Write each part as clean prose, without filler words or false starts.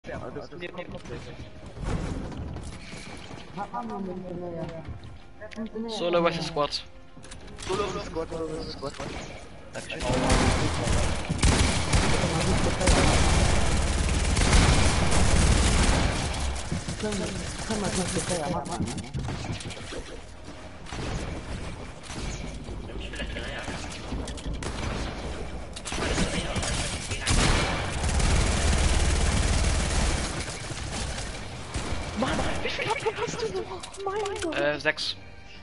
Das ist mir komplett. Solo vs Squad. Solo Squad. Dankeschön. Mann, wie viel Abgang hast du noch? Mein Gott. 6.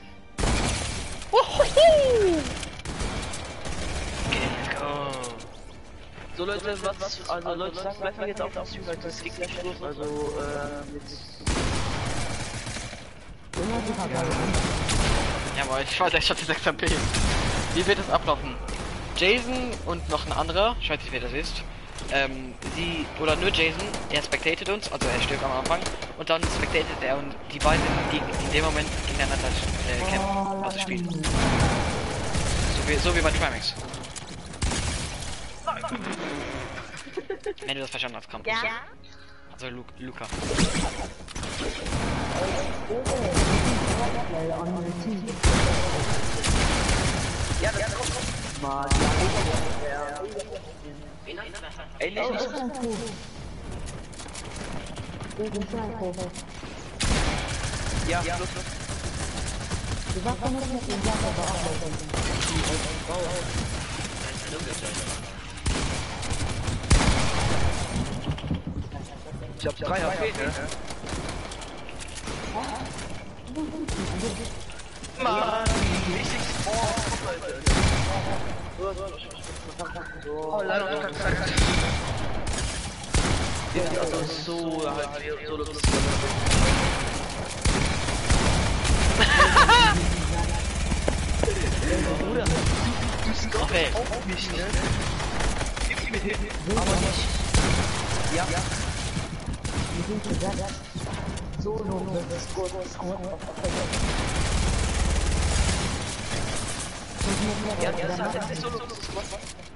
Ohoho! Okay, let's go. So Leute, also Leute, sagen bleibt jetzt auf das Leute, es geht gleich los, also Jawohl, ich weiß, ich hatte 6 MP. Wie wird es ablaufen? Jason und noch ein anderer, ich weiß nicht, wer das ist. Sie, oder nur Jason, er spectatet uns, also er stirbt am Anfang, und dann spectatet er und die beiden in dem Moment gegeneinander kämpfen, also spielen. So wie bei Trimax. Wenn du das verstanden hast, komm. Ja? Also Luca. ja, kommt. Mann, ey, nicht. Ja, los. Ich hab 3 HP, ne? Mann, richtig oh, leider ja, also so halt so lustig. Bruder, du stoppst auch nicht, ne? Gib mir hin, aber nicht. Ja. Wir sind gesagt, Solo, das ist gut. Ja, das ist Solo, das ist gut.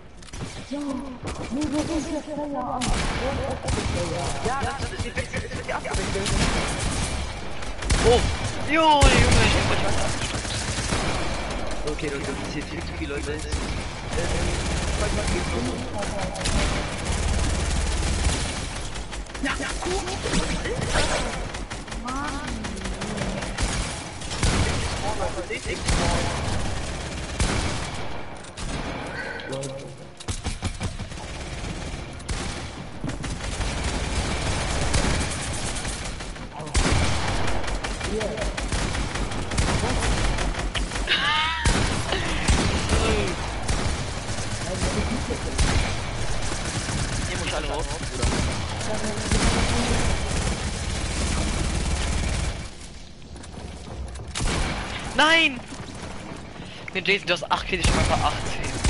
Ja, das ist die abgewickelt. Oh! Junge, ich bin voll okay, Leute, das ist hier viel zu viele Leute. Ja, cool. Mann. Hier muss ich alle raus, Bruder. Nein! Mit Jason, du hast 8 Kills, ich einfach 18.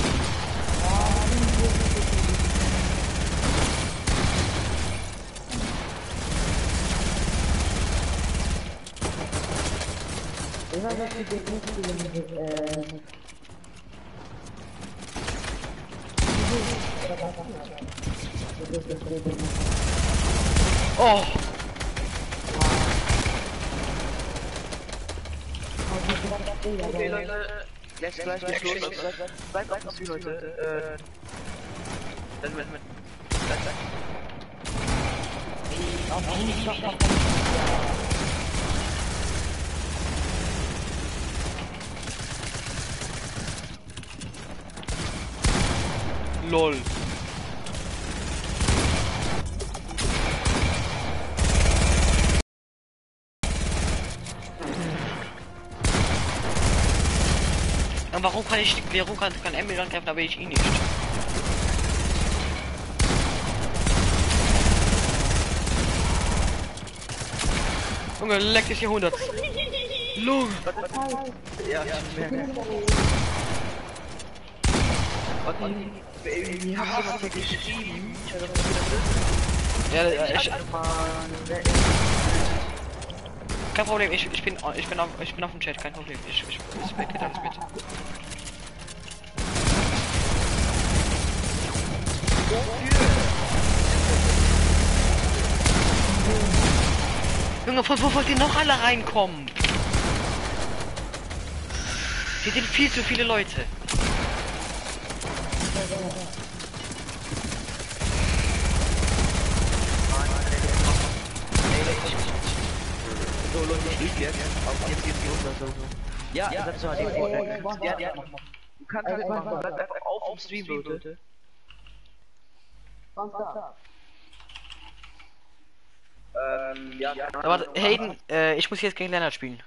Oh! Okay, Leute, jetzt gleich los. Bleibt auf die Leute. LOL. Und warum kann Emil angreifen, aber ich ihn nicht? Junge, leck des Jahrhunderts. Lung. Ja, ich merke. Wie hat jemand hier geschrieben? Ja, kein Problem, ich bin auf dem Chat, kein Problem. Ich respektiere alles mit. Junge, von wo wollt ihr noch alle reinkommen? Hier sind viel zu viele Leute. So, Leute, ich lieg jetzt. Aber jetzt geht's los, also. Ja, das war die Vorteil. Ja. Du kannst halt einfach, bleib einfach auf dem Stream, Leute. Ja. Aber Hayden, ich muss jetzt gegen Lennart spielen.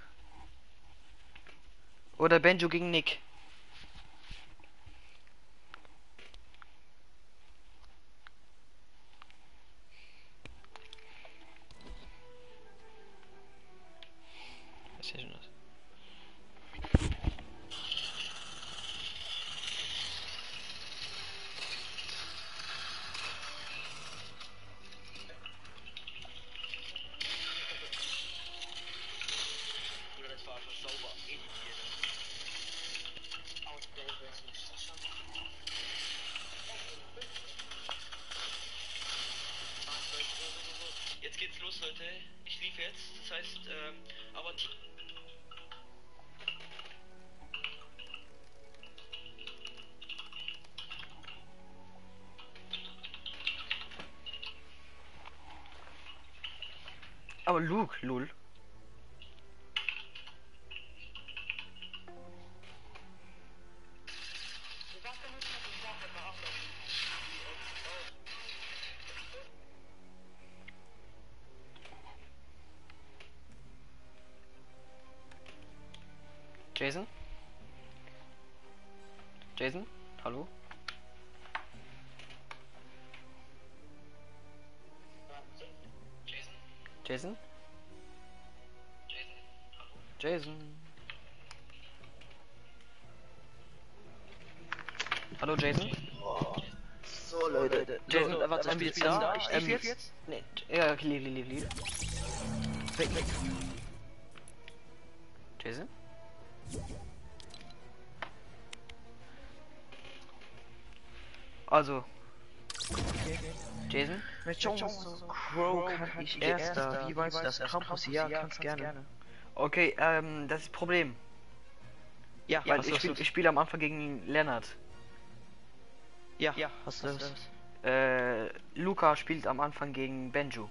Oder Benjo gegen Nick. Was ist denn das? Jetzt geht's los, Leute. Ich lief jetzt. Das heißt, aber Luke, lol. Jason? Jason? Hallo? Jason? Jason? Hallo Jason? So, Leute. Jason, was haben wir jetzt da? Ich lief jetzt? Nee, ja, lieb. Jason? Also. Jason? Mit Chance Crow kann ich erster. Wie weißt du das? Campus? Ja, kannst gerne. Okay, das ist Problem. Ja, Weil ich spiele am Anfang gegen Lennart. Ja, hast du das? Luca spielt am Anfang gegen Benjo.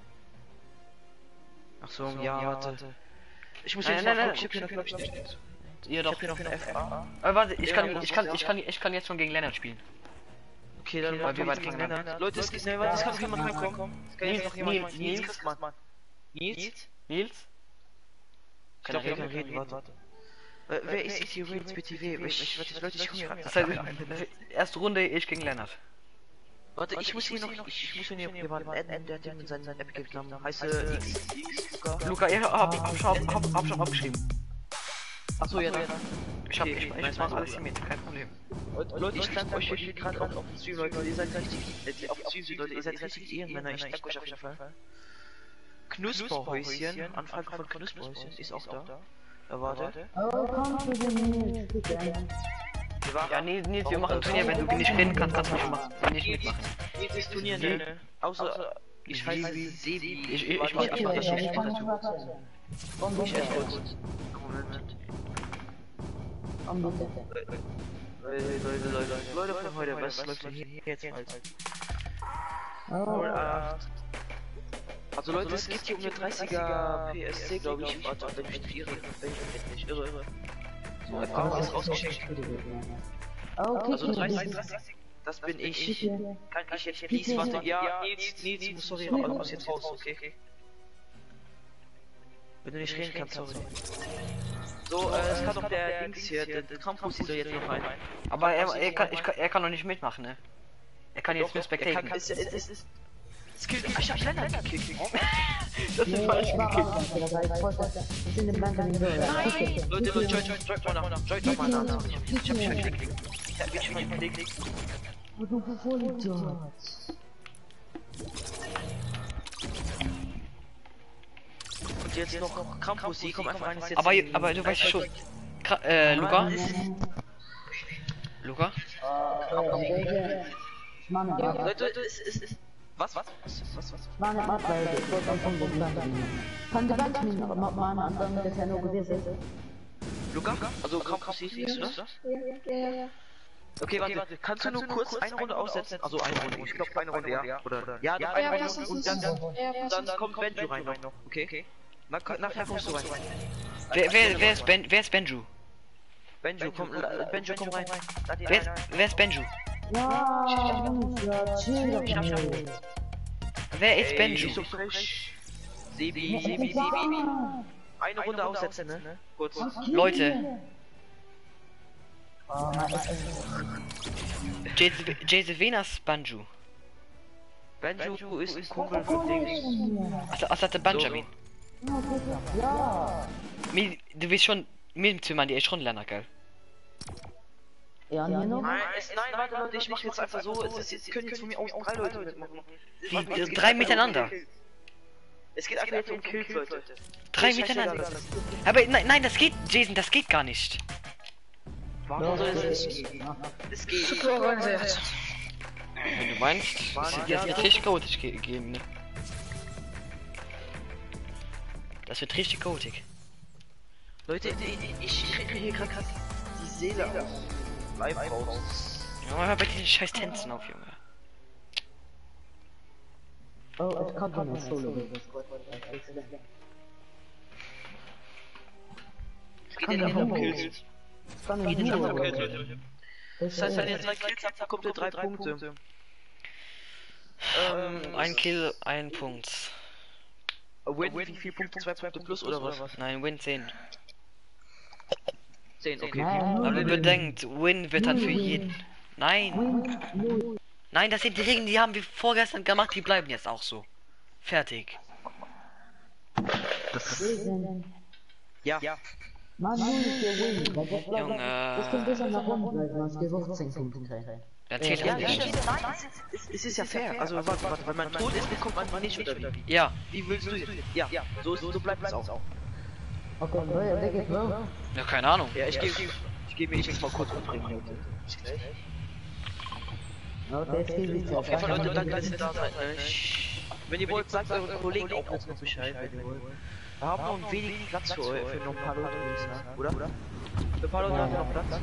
Ach so, ja, warte. Ich muss Nein, jetzt nein, mal nein, gucken, ich hab hier noch, glaub ich, Ihr doch. ich hab hier noch eine FA. Warte, ich kann jetzt schon gegen Lennart spielen. Okay, dann weil wir machen beide wir gegeneinander. gegeneinander. Leute, es kann noch jemand reinkommen. Es kann jetzt noch jemand Nils. Nils? Nils? Ich glaube, wir können reden, warte. Wer ist jetzt hier übrigens BTW? Leute, ich komme Das heißt, erste Runde ich gegen Lennart. Warte, ich muss hier noch jemanden adden, der hat seinen Epic-Namen. Heiße X, Luca, ich hab schon abgeschrieben. Achso, ja, Ich mach alles hier mit, kein Problem. Leute, ich danke euch hier gerade auf dem Stream, Leute. Ihr seid richtig, auf dem Stream, Leute, ihr seid richtig Ehrenmänner. Ich danke euch auf jeden Fall. Knusperhäuschen, Anfrage von Knusperhäuschen, ist auch da. Warte. Ja, Nils, wir machen Turnier, wenn du nicht reden kannst, kannst du nicht mitmachen. Dieses Turnier, ne? Außer, ich weiß, Sebi. Ich mach das schon dazu. Ich echt kurz. Leute von heute, was läuft denn hier jetzt halt? Also Leute, es geht hier um eine 30er PSC, glaube ich. Warte, wenn ich nicht irre. So, Erfahrung ist rausgeschickt. Also 30, das bin ich. Kann ich jetzt please, warte, ja, Nils, sorry, aber du musst jetzt raus, okay? Wenn du nicht reden kannst, sorry. So, es kann doch der Dings hier, der Campus ist jetzt noch rein. Aber er kann doch nicht mitmachen, ne? Er kann jetzt nur spectaten. Ich hab Lennart gekickt. Das ist falsch gekickt. Leute, join doch mal nach. Ich hab mich geklickt. Ich hab mich schon geklickt. Und jetzt noch Campus, die kommen einfach rein. Aber du weißt schon. Luca? Luca? Leute, Was? War nicht mal, weil ich wollte am Punkt bleiben. Kann der Band mit meinen anderen der Tenor gewesen? Luca? Also Campus siehst du das? Ja. Okay, warte. Kannst du nur kurz eine Runde aussetzen? Also eine Runde. Ich glaube eine Runde, ja. Oder ja, noch eine Runde und dann kommt Benju rein noch. Okay. Nachher kommst du rein. Wer ist Benju? Benju, komm rein. Wer ist Benju? Ja, chill doch mal. Wer ist Benju? So frisch. Sebi. Eine Runde aussetzen, ne? Kurz. Leute, Venas Banju. Benju ist ein Kumpel von Dings. Also der Benjamin. Ja. Du bist schon mit man die echt schon lernen, gell? Ja, mir noch? Nein, warte Leute, ich mach jetzt einfach so. Es können jetzt von mir aus 3 Leute mitmachen. Wie, 3 miteinander? Es geht einfach jetzt um Kills, Leute. 3 miteinander. Aber nein, das geht, Jason, das geht gar nicht. Warum soll es nicht gehen? Es geht. Super organisiert. Wenn du meinst, das wird richtig chaotisch geben, ne? Das wird richtig chaotisch. Leute, ich kriege hier gerade die Seele aus. Leib raus. Ja, hör bei diesen scheiß Tänzen auf, Junge. Oh, ich kann doch nicht solo. Es geht ja um Kills. Kann ich Geht nicht um solo. Kills, Leute. Das heißt, wenn ihr 3 Kills habt, dann kommt ihr 3 Punkte. Ein Kill, ein Punkt. Win, wie viel Punkte? 2 Punkte plus oder was? Nein, Win 10. 10, okay. Aber bedenkt, Win wird dann für jeden. Nein. Nein, das sind die Regeln, die haben wir vorgestern gemacht, die bleiben jetzt auch so. Fertig. Ja. Mann, Junge. das könnte besser nach unten bleiben, als die 15 Punkte kriegen. Dann zählt Ja, das nicht. es ist ja fair. Also, warte, wenn man tot ist, bekommt man nicht oder wie? Ja. Wie willst du jetzt? Ja, so bleibt es auch. Okay, wer geht wo? Ja, keine Ahnung. Ja, ich geh mir jetzt mal kurz umbringen, Leute. Okay, es geht nicht Auf jeden Fall, Leute, danke, dass ihr da seid. Wenn ihr wollt, sagt euren Kollegen auch noch Bescheid, wenn ihr wollt. Wir haben noch ein wenig Platz für noch ein paar Leute, würde ich sagen, oder? Für ein paar Leute haben wir noch Platz.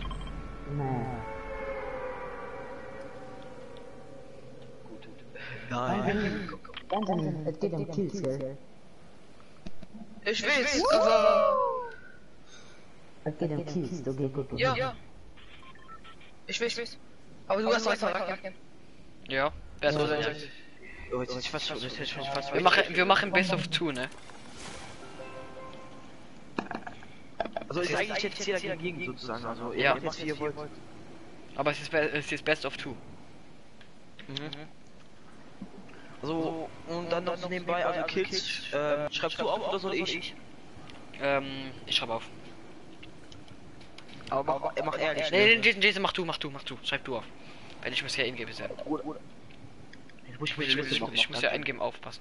Nein. Benjamin, es geht um Kills, gell? Ich weiß, aber... Es geht um Kills, du gehst gut. Ja. Ich weiß. Aber du hast recht, Racken. Ja. Besser sein. Oh, jetzt ist fast fast. Wir machen Best of 2, ne? Also ist eigentlich jetzt jeder gegen sozusagen, also Ja. ihr macht wie ihr wollt. Aber es ist Best of 2. Also, und dann noch nebenbei, also Kills, schreibst du auf oder soll ich? Ich schreibe auf. Aber mach ehrlich. Nee, Jason, mach du. Schreib du auf. Weil ich muss ja eingeben sein. Jetzt muss ich mir die Liste machen. Ich muss ja eingeben, aufpassen.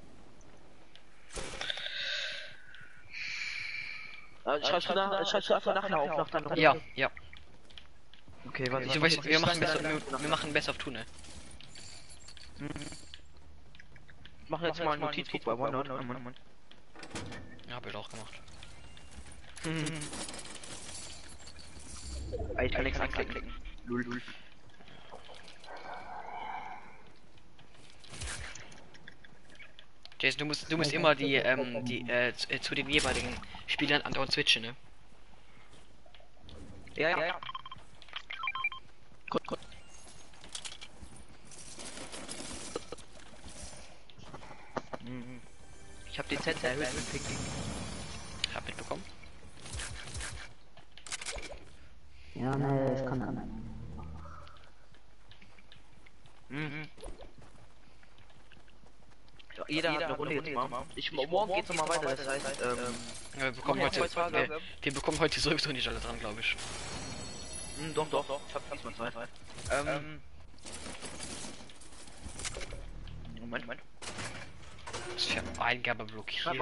Schreibst du einfach nachher auf, dann noch. Ja. Okay, warte. Du weißt, wir machen Best of 2, ne? Ich mache jetzt mal ein Notizbuch bei OneNote. Ja, hab ich auch gemacht. Ich kann nichts anklicken. Lul. Jason, du musst immer zu den jeweiligen Spielern andauernd switchen, ne? Ja. Gut. Ich hab die Zense erhöht mit Picking. Hab mitbekommen. Ja, ne, ich kann nicht. Ja, jeder hat eine Runde jetzt mal. Morgen geht's nochmal weiter, das heißt, Ja, wir bekommen heute sowieso nicht alle dran, glaube ich. Doch. Ich hab diesmal 2. Moment. Das ist für Eingabe blockiert.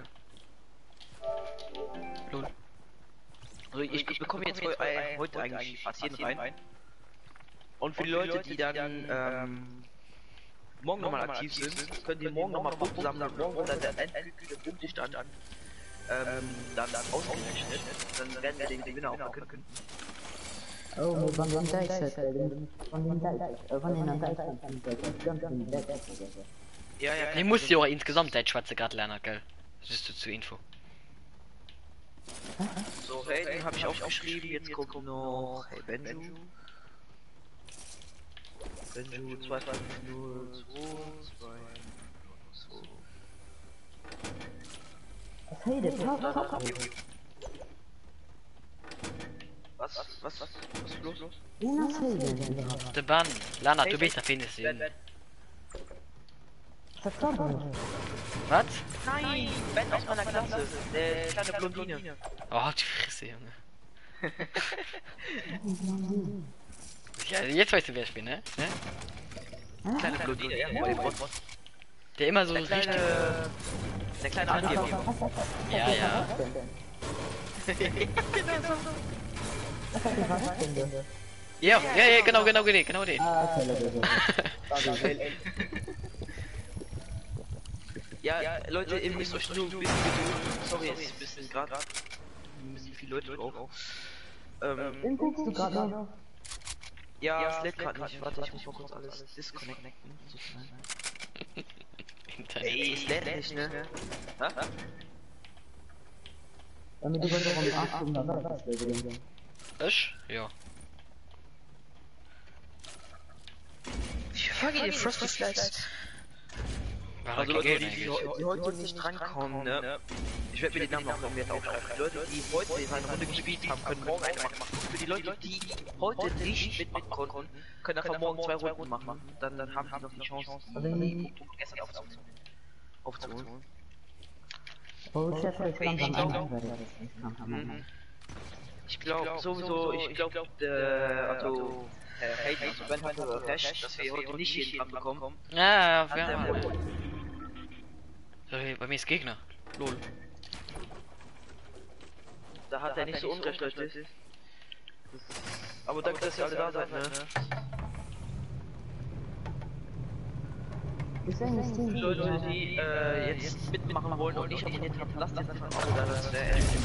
Lol. Also ich bekomme jetzt heute eigentlich fast jeden rein. Und für die Leute, die dann morgen nochmal aktiv sind, könnt ihr morgen nochmal Punkte sammeln. Morgen unter der endgültige Punktestand dann ausgerechnet. Dann werden wir den Gewinner auch verkünden. Oh, maar van den Duitsers, van den Duitsers, Ja, ja. Die musst ja auch insgesamt Deutsch schwarze gerade lernen, gell? Das ist zur Info. So, hey, den habe ich aufgeschrieben. Jetzt kommt noch hey Benju. Benju 220 Was heet het? Was ist los? Wie was heet het? Der Bann. Lana, du bist da findest du ihn. Verstanden. Was? Nein, Ben aus meiner Klasse. Der kleine Blondine. Oh, die Fresse, Junge. Ja, jetzt weißt du, wer ich bin, ne? Kleine Blondine, ja. Der immer so richtig... Der kleine Angeber. Ja, ja. Ja, genau den. Ja, Leute, ihr müsst euch nur ein bisschen gedulden. Sorry, es ist ein bisschen gerade ein bisschen viele Leute drauf. Den guckst du gerade noch? Ja, es lädt gerade nicht. Warte, ich muss mal kurz alles disconnecten. Ey, es lädt nicht, ne? Ha? Damit du was um 800 Leute. Ich? Ja. Ich frage ihr Frosty Slides. Also Leute, die heute nicht drankommen, ne? Ich werde mir den Namen noch irgendwie aufschreiben. Die Leute, die heute eine Runde gespielt haben, können morgen eine machen. Für die Leute, die heute nicht mitmachen konnten, können einfach morgen 2 Runden machen. Dann haben die noch die Chance, die Punkte gestern aufzuholen. Oh, Chef, ich kann dann einwählen. Ich glaube sowieso, also Hayden, also Ben hatte recht, dass wir heute nicht jeden dran bekommen. Ja, sorry, bei mir ist Gegner. Lol. Da hat er nicht so unrecht, Leute. Aber danke, dass ihr alle da seid, ne? Die Leute, die jetzt mitmachen wollen und nicht abonniert haben, lasst jetzt einfach ein Abo da, das wäre echt.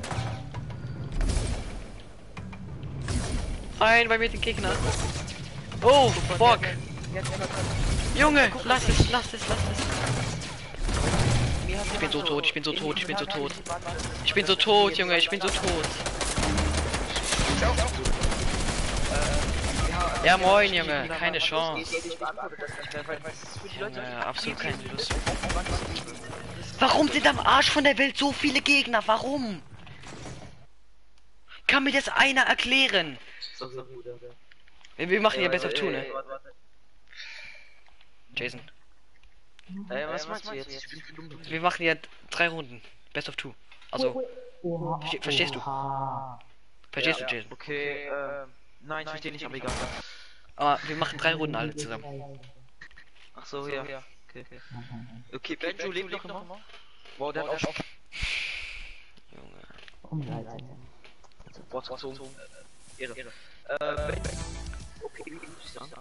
Nein, bei mir sind Gegner. Oh, fuck. Junge, lass es. Ich bin so tot, ich bin so tot, Junge, ich bin so tot. Ja, moin, Junge, keine Chance. Ja, absolut keine Lust. Warum sind am Arsch von der Welt so viele Gegner? Warum? Kann mir das einer erklären? Wir machen ja Best of Two, ne? Jason. Was meinst du jetzt? Wir machen ja 3 Runden. Best of Two. Also, verstehst du? Verstehst du, Jason? Okay, nein, ich verstehe nicht, aber egal. Aber wir machen 3 Runden alle zusammen. Ach so, ja. Okay, Benju lebt noch immer? Wow, der hat auch Junge. Wort gezogen. Ehre. Okay, wie muss ich sagen?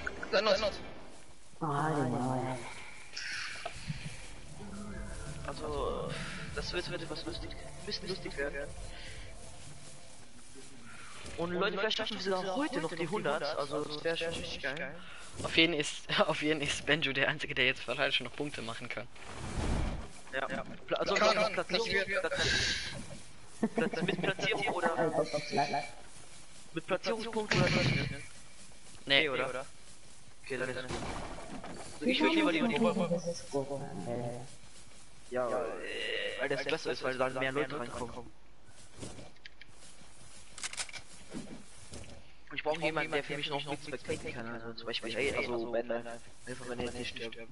Also, das wird etwas lustig werden. Und Leute, vielleicht schaffen wir sogar heute noch die 100, also das wäre schon richtig geil. Auf jeden ist Benjo der Einzige, der jetzt wahrscheinlich schon noch Punkte machen kann. Ja. Also mit Platzierung oder mit Platzierungspunkten oder nicht? Nee, oder? Okay, dann ist ich würde lieber die Ja, weil das besser ist, weil dann mehr Leute reinkommen. Ich brauche jemanden, der für mich noch mit spectaten kann, also zum Beispiel, also wenn einfach wenn er jetzt nicht stirbt.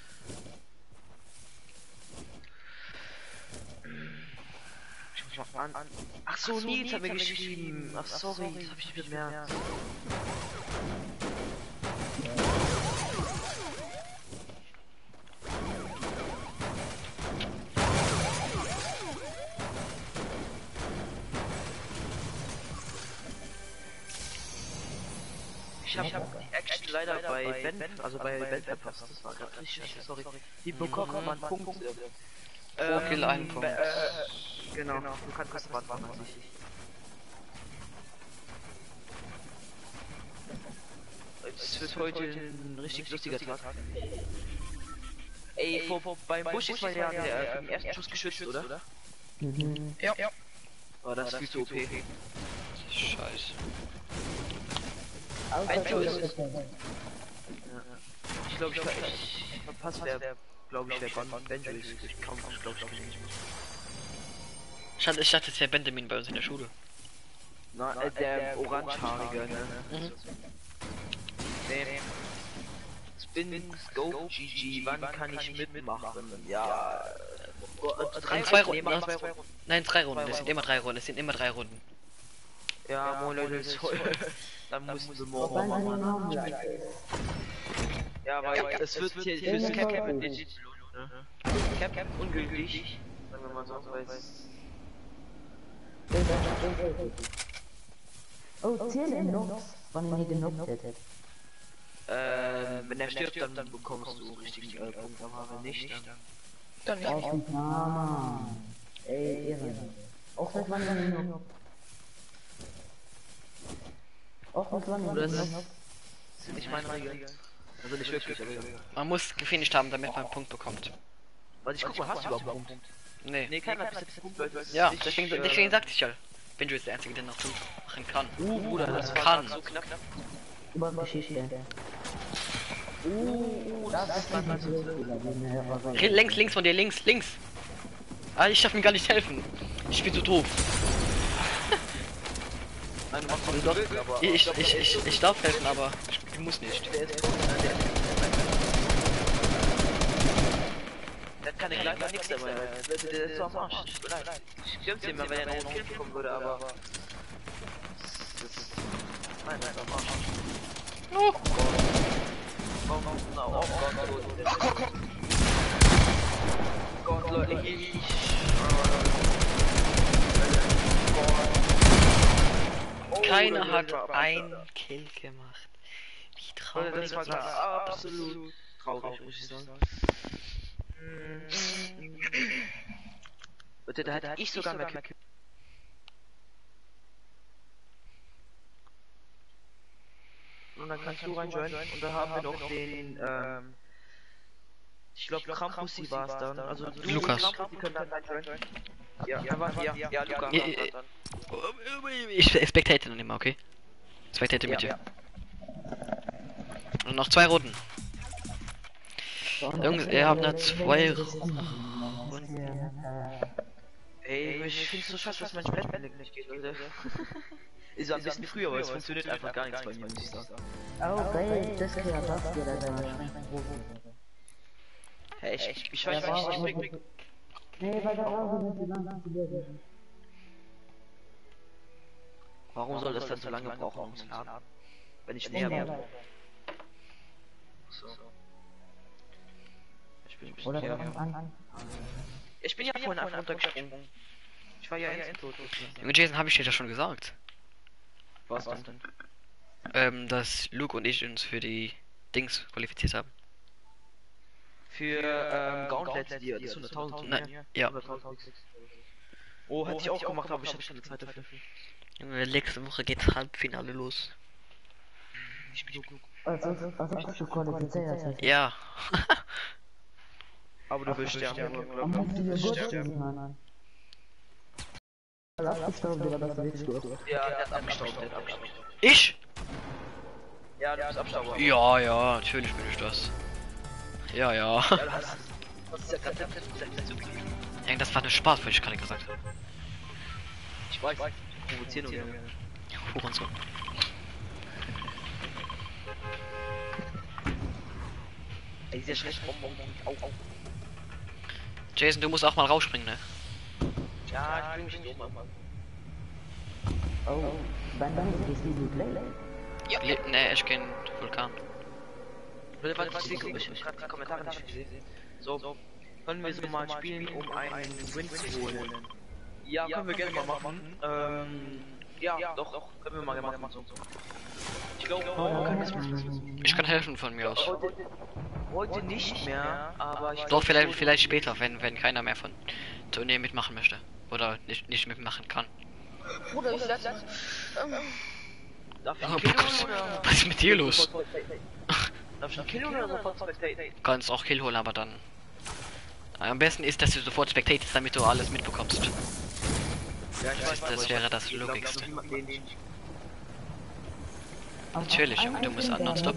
Ich muss mal an. Ach so, Nils hat mir geschrieben. Ach sorry, das hab ich nicht bemerkt. Ich hab Action leider bei Ben, also bei Ben verpasst. Das war gerade richtig scheiße, sorry. Die bekommen aber einen Punkt. Pro Kill einen Punkt. Genau, du kannst das Rad fahren, als ich. Es wird heute ein richtig lustiger Tag. Ey, beim Busch ist man ja der ersten Schuss geschützt, oder? Ja. Oh, das ist viel zu OP. Scheiße. Ein Schuss. Ich glaube, ich verpasse der, glaube ich, der Benjo ist. Ich kann glaube ich nicht. Ich dachte, es wäre Benjamin bei uns in der Schule. Na, der orangehaarige, ne? Mhm. Nee. Spin, Go, GG, wann kann ich mitmachen? Ja. In 2 Runden. Nein, 3 Runden. Es sind immer 3 Runden. Es sind immer 3 Runden. Ja, moin Leute, dann müssen wir morgen machen. Ja, aber es wird hier fürs Cap legit, ne? Cap ungültig. Sagen wir mal so, weil Oh, zähl in Nox, wann ihr genockt hättet. wenn er stirbt, dann bekommst du richtig Punkt, aber wenn nicht, Dann nicht. Oh, Mann. Ey, irre. Auch seit wann ihr genockt? Auch seit wann ihr das genockt? sind nicht meine Regeln. Also nicht wirklich, aber Man muss gefinisht haben, damit man einen Punkt bekommt. weil ich guck mal, hast du überhaupt einen Punkt? Nee. Nee, keiner hat bis jetzt Punkt, Leute. Ja, deswegen sagte ich ja. Benjo ist der Einzige, der noch Punkt machen kann. Bruder, das kann. war so knapp. Über Geschichte. Das ist nicht so. Links von dir, links. Ah, ich darf mir gar nicht helfen. Ich bin so doof. Nein, du machst doch nicht aber... Ich darf helfen, aber ich muss nicht. Der kann ich leider nichts dabei. Der ist so am Arsch. Ich gönn's ihm mal, wenn er noch einen Kill bekommen würde, aber... Nein, der ist am Arsch. Oh. Gott, Leute, Keiner hat ein Kill gemacht. Wie traurig. Das war gerade absolut traurig, muss ich sagen. Bitte, da hätte ich sogar mehr Kill. Und dann kannst du reinjoinen. Und da haben wir noch den, ich glaube Krampusi war es dann. Also du Lukas. und Krampusi können dann reinjoinen. Ja, Lukas. Ich spectate dann immer, okay? Spectate mit dir. Und noch 2 Runden. Jungs, ihr habt noch 2 Runden. Ey, ich find's so scheiße, dass mein Splitband nicht geht, Leute. Ist so ein bisschen früher, aber es funktioniert einfach gar nichts bei mir, muss ich sagen. Oh, geil, das kann ja das wieder sein. Hey, ich weiß nicht, Nee, weil da auch nicht so lange zu werden. warum soll das dann so lange brauchen, um zu laden? Wenn ich näher bin. So. Ich bin ein bisschen Oder näher. Ich bin ja vorhin einfach runtergesprungen. Ich war ja instant tot. Junge Jason, habe ich dir das schon gesagt? Was denn? Dass Luke und ich uns für die Dings qualifiziert haben. Für Gauntlets, die 100.000. Nein, ja. Oh, hätte ich auch gemacht, aber ich hatte keine Zeit dafür. Junge, nächste Woche geht Halbfinale los. Ich bin so klug. Also bist du qualifiziert. Ja. Aber du willst sterben. Am musst du dir gut sein. Abgestaubt oder das willst du? Ja, der hat abgestaubt. Ich? Ja, du bist Abstauber. Ja, natürlich bin ich das. Ja. Das ist ja gerade Ey, das war nur Spaß, was ich gerade gesagt habe. Ich weiß. Provozieren und gerne. Hurensohn. Ey, sehr schlecht. Au. Jason, du musst auch mal rausspringen, ne? Ja, ich bin nicht so, Mann. Oh, wann ist die Play? Ja. Ne, ich kenn Vulkan. Warte, ich hab gerade die Kommentare nicht gesehen. So, können wir so mal spielen, um einen Win zu holen? Ja, können wir gerne mal machen. Ja, doch, können wir mal machen. So. Ich Ich kann helfen von mir aus. Heute nicht mehr, aber ich Doch, vielleicht später, wenn keiner mehr von Turnier mitmachen möchte. Oder nicht mitmachen kann. Bruder, ich lasse. Darf ich Oh einen Kill Gott, holen oder? was ist mit dir los? Darf ich einen Kill holen oder sofort spectaten? Kannst auch Kill holen, aber dann. Am besten ist, dass du sofort spectatest, damit du alles mitbekommst. Ja, ich weiß, Das wäre das Logischste. Natürlich, aber du musst nonstop.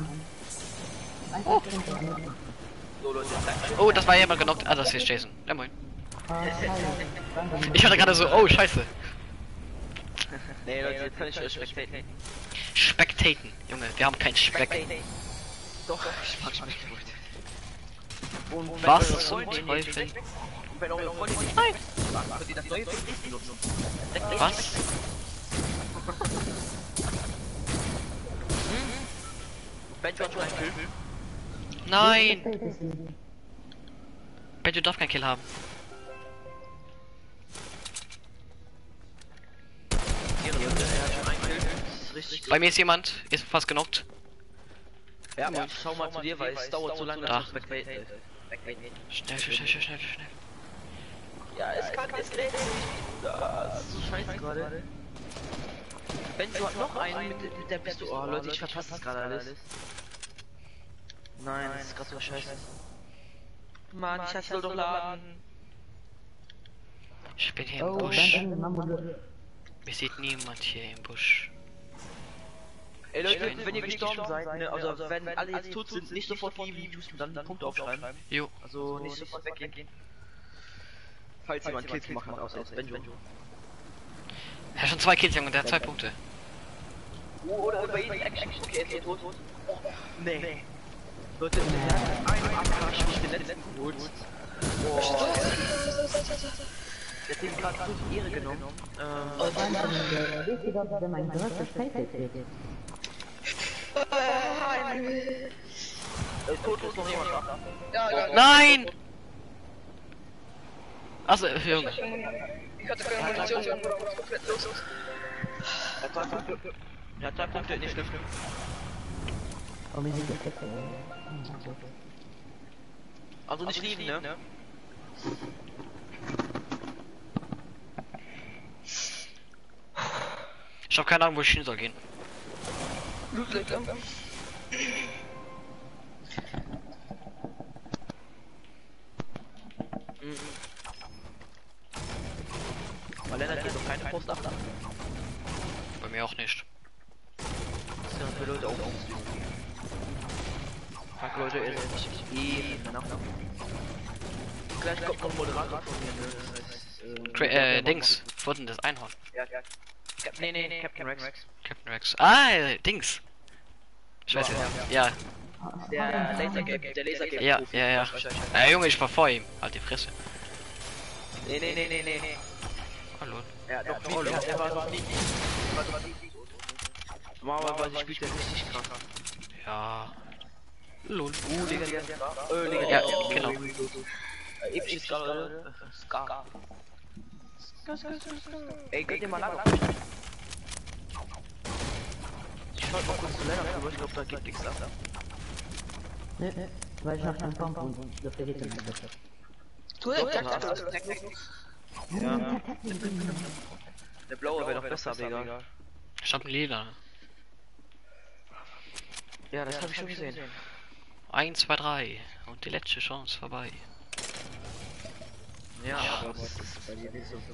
So, Leute, Oh, das war jemand genockt. Ah, das hier ist Jason. Ja, moin. Ich hatte gerade so, oh, scheiße. nee, Leute, jetzt kann ich euch spectaten. Spectaten, Junge, wir haben kein Speck. Doch, ich mag Spectaten. Und wenn Was eure zum Freundin Teufel? nicht- Wenn eure Freundin nicht könnt ihr das neue Film benutzen. Was? Benjo hat schon einen Kill. Nein! Benjo darf kein Kill haben. Hier, Leute, er hat schon einen Kill. Das ist richtig. Bei mir ist jemand, ist fast genockt. Ja, aber ich schau mal zu dir, weil es dauert so lange, Da. dass du spectaten. Schnell. Ja, es kann, es lädt nicht. Das ist so scheiße gerade. Benjo hat noch einen mit der Pistole. Oh Leute, ich verpasse das gerade alles. Nein, das ist gerade so scheiße. Mann, ich soll doch laden. Ich bin hier im Oh, Busch. dann Mir sieht niemand hier im Busch. Ey Leute, wenn ihr gestorben seid, ne, also wenn alle jetzt tot sind, nicht sofort die Videos und dann die Punkte aufschreiben. Jo. Also nicht sofort weggehen. Falls jemand Kills gemacht hat, außer jetzt Benjo. Er hat schon 2 Kills, Junge, der hat 2 Punkte. Oder bei jedem Action. Okay, er ist tot. Oh, nee. Leute, der hat einen AK den letzten geholt. Boah. Der hat den gerade so die Ehre genommen. Tot ist noch jemand da. Ja. Nein! Also, Junge. Ich hatte keine Munition, ich war komplett los. Er hat 2 Punkte. Er hat 2 Punkte, nicht schlimm. Also nicht lieben, ne? Ich hab keine Ahnung, wo ich hin soll gehen. Blutlecker. Weil Lennart geht doch keine Post ab. Bei mir auch nicht. Das ist ja für Leute auch Fuck Leute, ihr seid nicht eben nach. Gleich kommt noch ein Moderator von mir, ne? Dings. Wurden das Einhorn. Ja. Nee, Captain Rex. Captain Rex. Ah, Dings. Ich weiß ja. Der Lasergame. Ja. Ja, Junge, ich war vor ihm. Halt die Fresse. Nee. Hallo. Ja, doch, er war noch nie. Normalerweise spielt er richtig krank. Ja. Lol. Legendär. Ja, genau. Episches Ska. Ey, geht dir mal lang. Ich schau mal kurz zu Lennart rüber, ich glaub, da geht nichts ab. Weil ich nach dem Pump und das geht dann nicht besser. Du, Ja. Der blaue wäre doch besser, aber egal. Ich hab ein Lila. Ja, das habe ich schon gesehen. 1, 2, 3. Und die letzte Chance vorbei. Ja, aber das ist bei dir nicht so.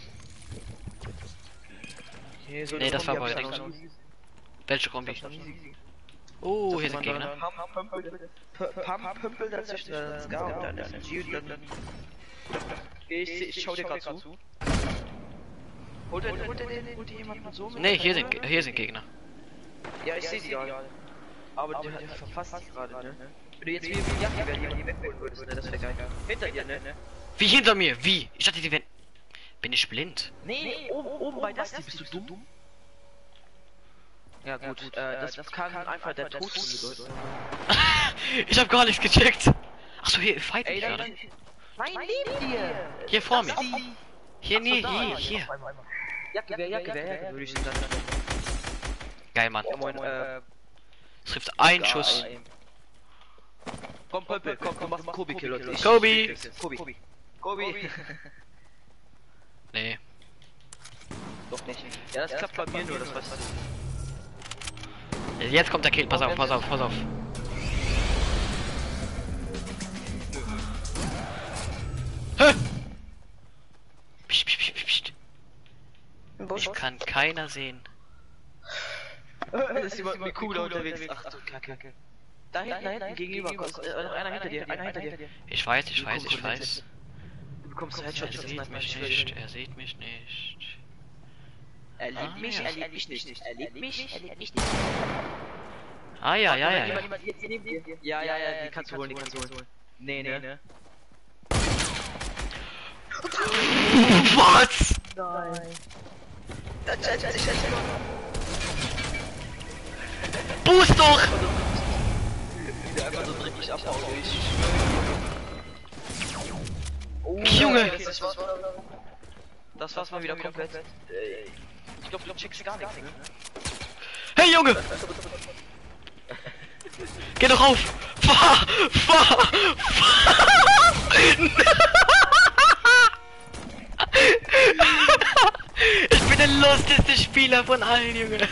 Okay, so Nee, das war bei Kombi Dings. hab ich Welche Kombi? Oh, hier sind Gegner. Pump, Pümpel dazwischen, Ska und dann G und dann... Ich schau dir grad zu. Holt ihr jemanden so mit? Nee, hier sind Gegner. Ja, ich seh die gerade. Aber die verfasst dich gerade, ne? Wenn du jetzt wie Jacke werden, jemanden wegholen würdest, ne? Das wäre geil. Hinter dir, ne? Wie hinter mir? Wie? Ich dachte, die werden... Bin ich blind? Nee, oben bei das, bist du dumm? Ja gut, das kann einfach der Tod bedeuten. Ich hab gar nichts gecheckt. Achso, hier, fight mich Ey, gerade. Nein, neben dir! Hier vor mir. Hier, nee, hier. Jacke, würde ich sagen. Geil, Mann. Ja, moin, Trifft ein Schuss. Komm, Pöppel, komm, du machst einen Kobi-Kill, Leute. Kobi! Kobi. Nee. Doch nicht. Ja, das klappt bei mir nur, das weißt du. Jetzt kommt der Kill. Pass auf, pass auf, pass auf. Hä? Psst, psst, psst, psst. Ich kann keiner sehen. Das ist jemand mit Kugel unterwegs. Ach du Kacke. Da hinten, gegenüber. Noch einer hinter dir, Ich weiß. Du bekommst Er Headshot, sieht mich nicht, er sieht mich nicht. Er liebt mich, ja. er liebt mich nicht. Er liebt mich, er liebt mich nicht. Ah ja. Jemand hier neben dir. Ja, die kannst du holen, Nee. Was? Nein. Boost doch! Der einfach so dreckig abhaut. Junge! Das war's mal wieder komplett. Ich glaube, du checkst gar nichts, ne? Hey Junge! Geh doch rauf! Fahr! Ich bin der lusteste Spieler von allen, Junge!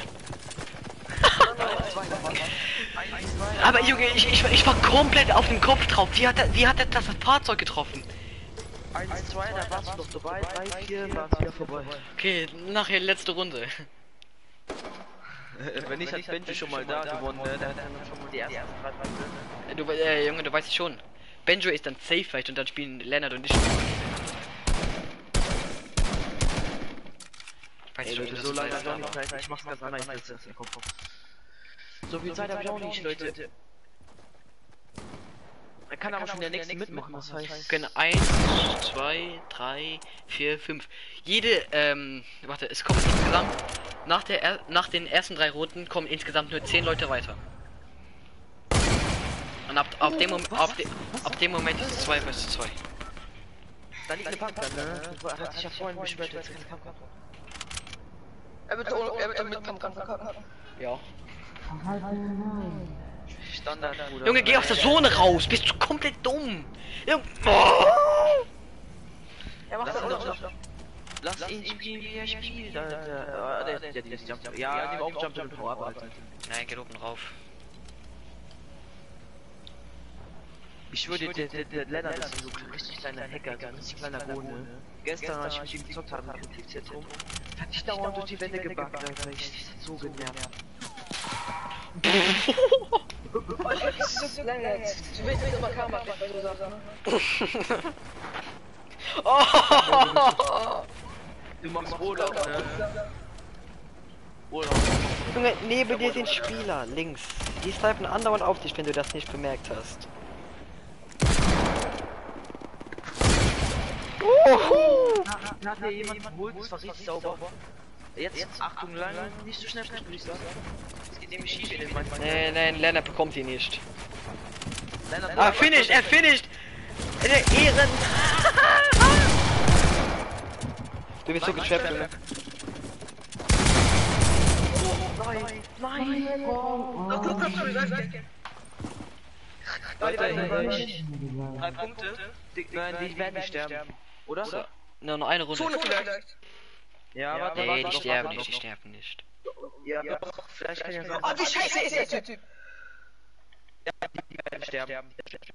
Aber Junge, ich war komplett auf dem Kopf drauf. Wie hat er das Fahrzeug getroffen? 1, 2, da warst du doch dabei. 3, 4, war's wieder vorbei. Okay, nachher letzte Runde. Wenn nicht, hat Benji schon mal da gewonnen, ne? Der hat dann schon mal die ersten 3 Runden. Junge, du weißt schon. Benjo ist dann safe vielleicht und dann spielen Lennart und ich. Weiß schon, So lange habe ich Zeit. Ich mach's ganz anders. So viel Zeit habe ich auch nicht, Leute. Er kann aber schon der nächsten mitmachen, das heißt. Wir können 1, 2, 3, 4, 5. Jede, warte, es kommt insgesamt, nach den ersten 3 Runden kommen insgesamt nur 10 Leute weiter. Und ab dem Moment ist es 2 vs 2. Da liegt eine Bank dann, ne? Er hat sich ja vorhin beschwert, dass er keine Bank hat. Er wird mit Kampf. Ja. Standard, Bruder. Junge, geh aus der Zone raus, bist du komplett dumm. Junge. Er macht das auch. Lass ihn spielen, wie er spielt, Alter. Ja, nimm auch Jump und Power ab, Alter. Nein, geht oben rauf. Ich würde der Lennart ist so ein richtig kleiner Hacker, so ein richtig kleiner Bohne. Gestern, als ich mit ihm gezockt habe, mit dem Tippzentrum, hat ich dauernd durch die Wände gebackt, Alter. Ich so genervt. Du willst nicht immer Karma machen, weil du sagst, ne? Du machst Urlaub, ne? Urlaub. Junge, neben dir sind Spieler, links. Die snipen andauernd auf dich, wenn du das nicht bemerkt hast. Nach dir jemand holt, das war richtig sauber. Jetzt, Achtung, lang, nicht so schnell, würde ich sagen. Es geht nämlich schief in den Mann. Nein, Lennart bekommt ihn nicht. Lennart, Ah, finished, er finished! Der Ehren! Du bist so getrappt, Junge. Nein! Leute, 3 Punkte. Nein, die werden nicht sterben. Oder? Nur noch eine Runde. Zone vielleicht. Ja, warte, Nee, die sterben nicht. Ja, doch, vielleicht kann ja sein. Oh, wie scheiße ist der Typ? Die werden sterben.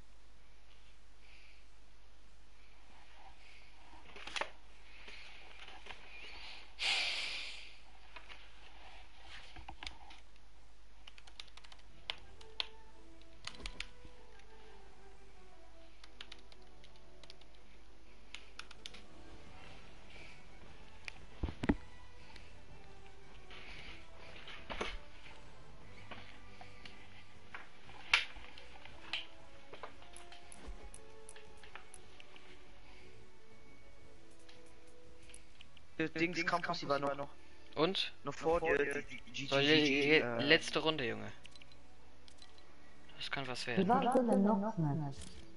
Dings Campus, die war noch Und? vor dir. Letzte Runde, Junge. Das kann was Wie werden. war denn denn noch Match?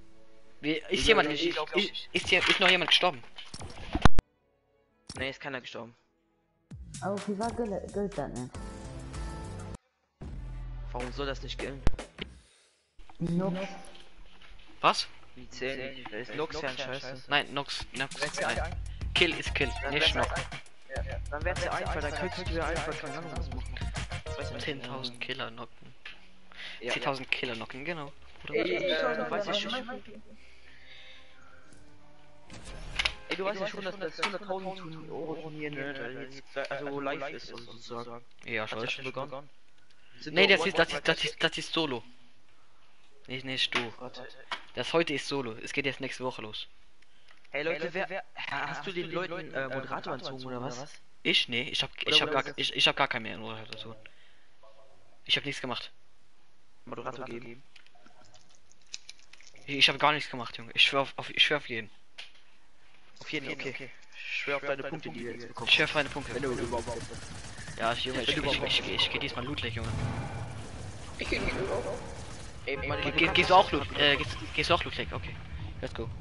Ist noch jemand gestorben? Ne, ist keiner gestorben. Oh, wie war Gold dann nicht? Warum soll das nicht gelten? Nox. Was? Die zählen nicht. Ist Nox ja ein Scheiße. Nein, Nox, nein. Kill ist Kill, nicht Knock. Dann wär's ja einfach, dann könntest du ja einfach keine Ahnung was machen. 10.000 Killer knocken. Ja. 10.000 Killer knocken, genau. Weiß ich schon. Ey, du weißt ja schon, dass das 100.000 Euro Turnier jetzt also live ist sozusagen. Ja, Hat ja schon begonnen. Nee, das ist Solo. Nicht du. Das heute ist Solo. Es geht jetzt nächste Woche los. Hey Leute, hast du den Leuten Moderator entzogen oder was? Ich? Nee, ich hab gar keinen mehr Moderation. Ich hab nichts gemacht. Moderator geben. Ich habe gar nichts gemacht, Junge. Ich schwör auf jeden. Auf jeden, okay. Ich schwör auf deine Punkte, die du jetzt bekommst. Ich schwör auf meine Punkte. Wenn du überhaupt. Ja, Junge, ich geh diesmal Lootleg, Junge. Ich geh nicht über. Ey, Gehst du auch Loot? Gehst du auch Lootleg? Okay. Let's go.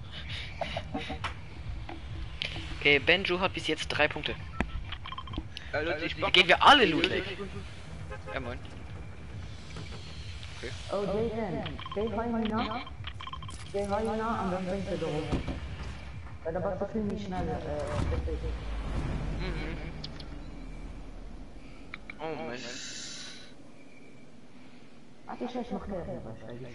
Okay, Benju hat bis jetzt 3 Punkte. Leute, Gehen wir alle Lootleg? Ja, moin. Oh, Jason, geh rein nach. Geh rein nach und dann bringst du da hoch. Weil da warst du ziemlich schnell, Oh Mann. Ach, ich weiß noch mehr, wahrscheinlich.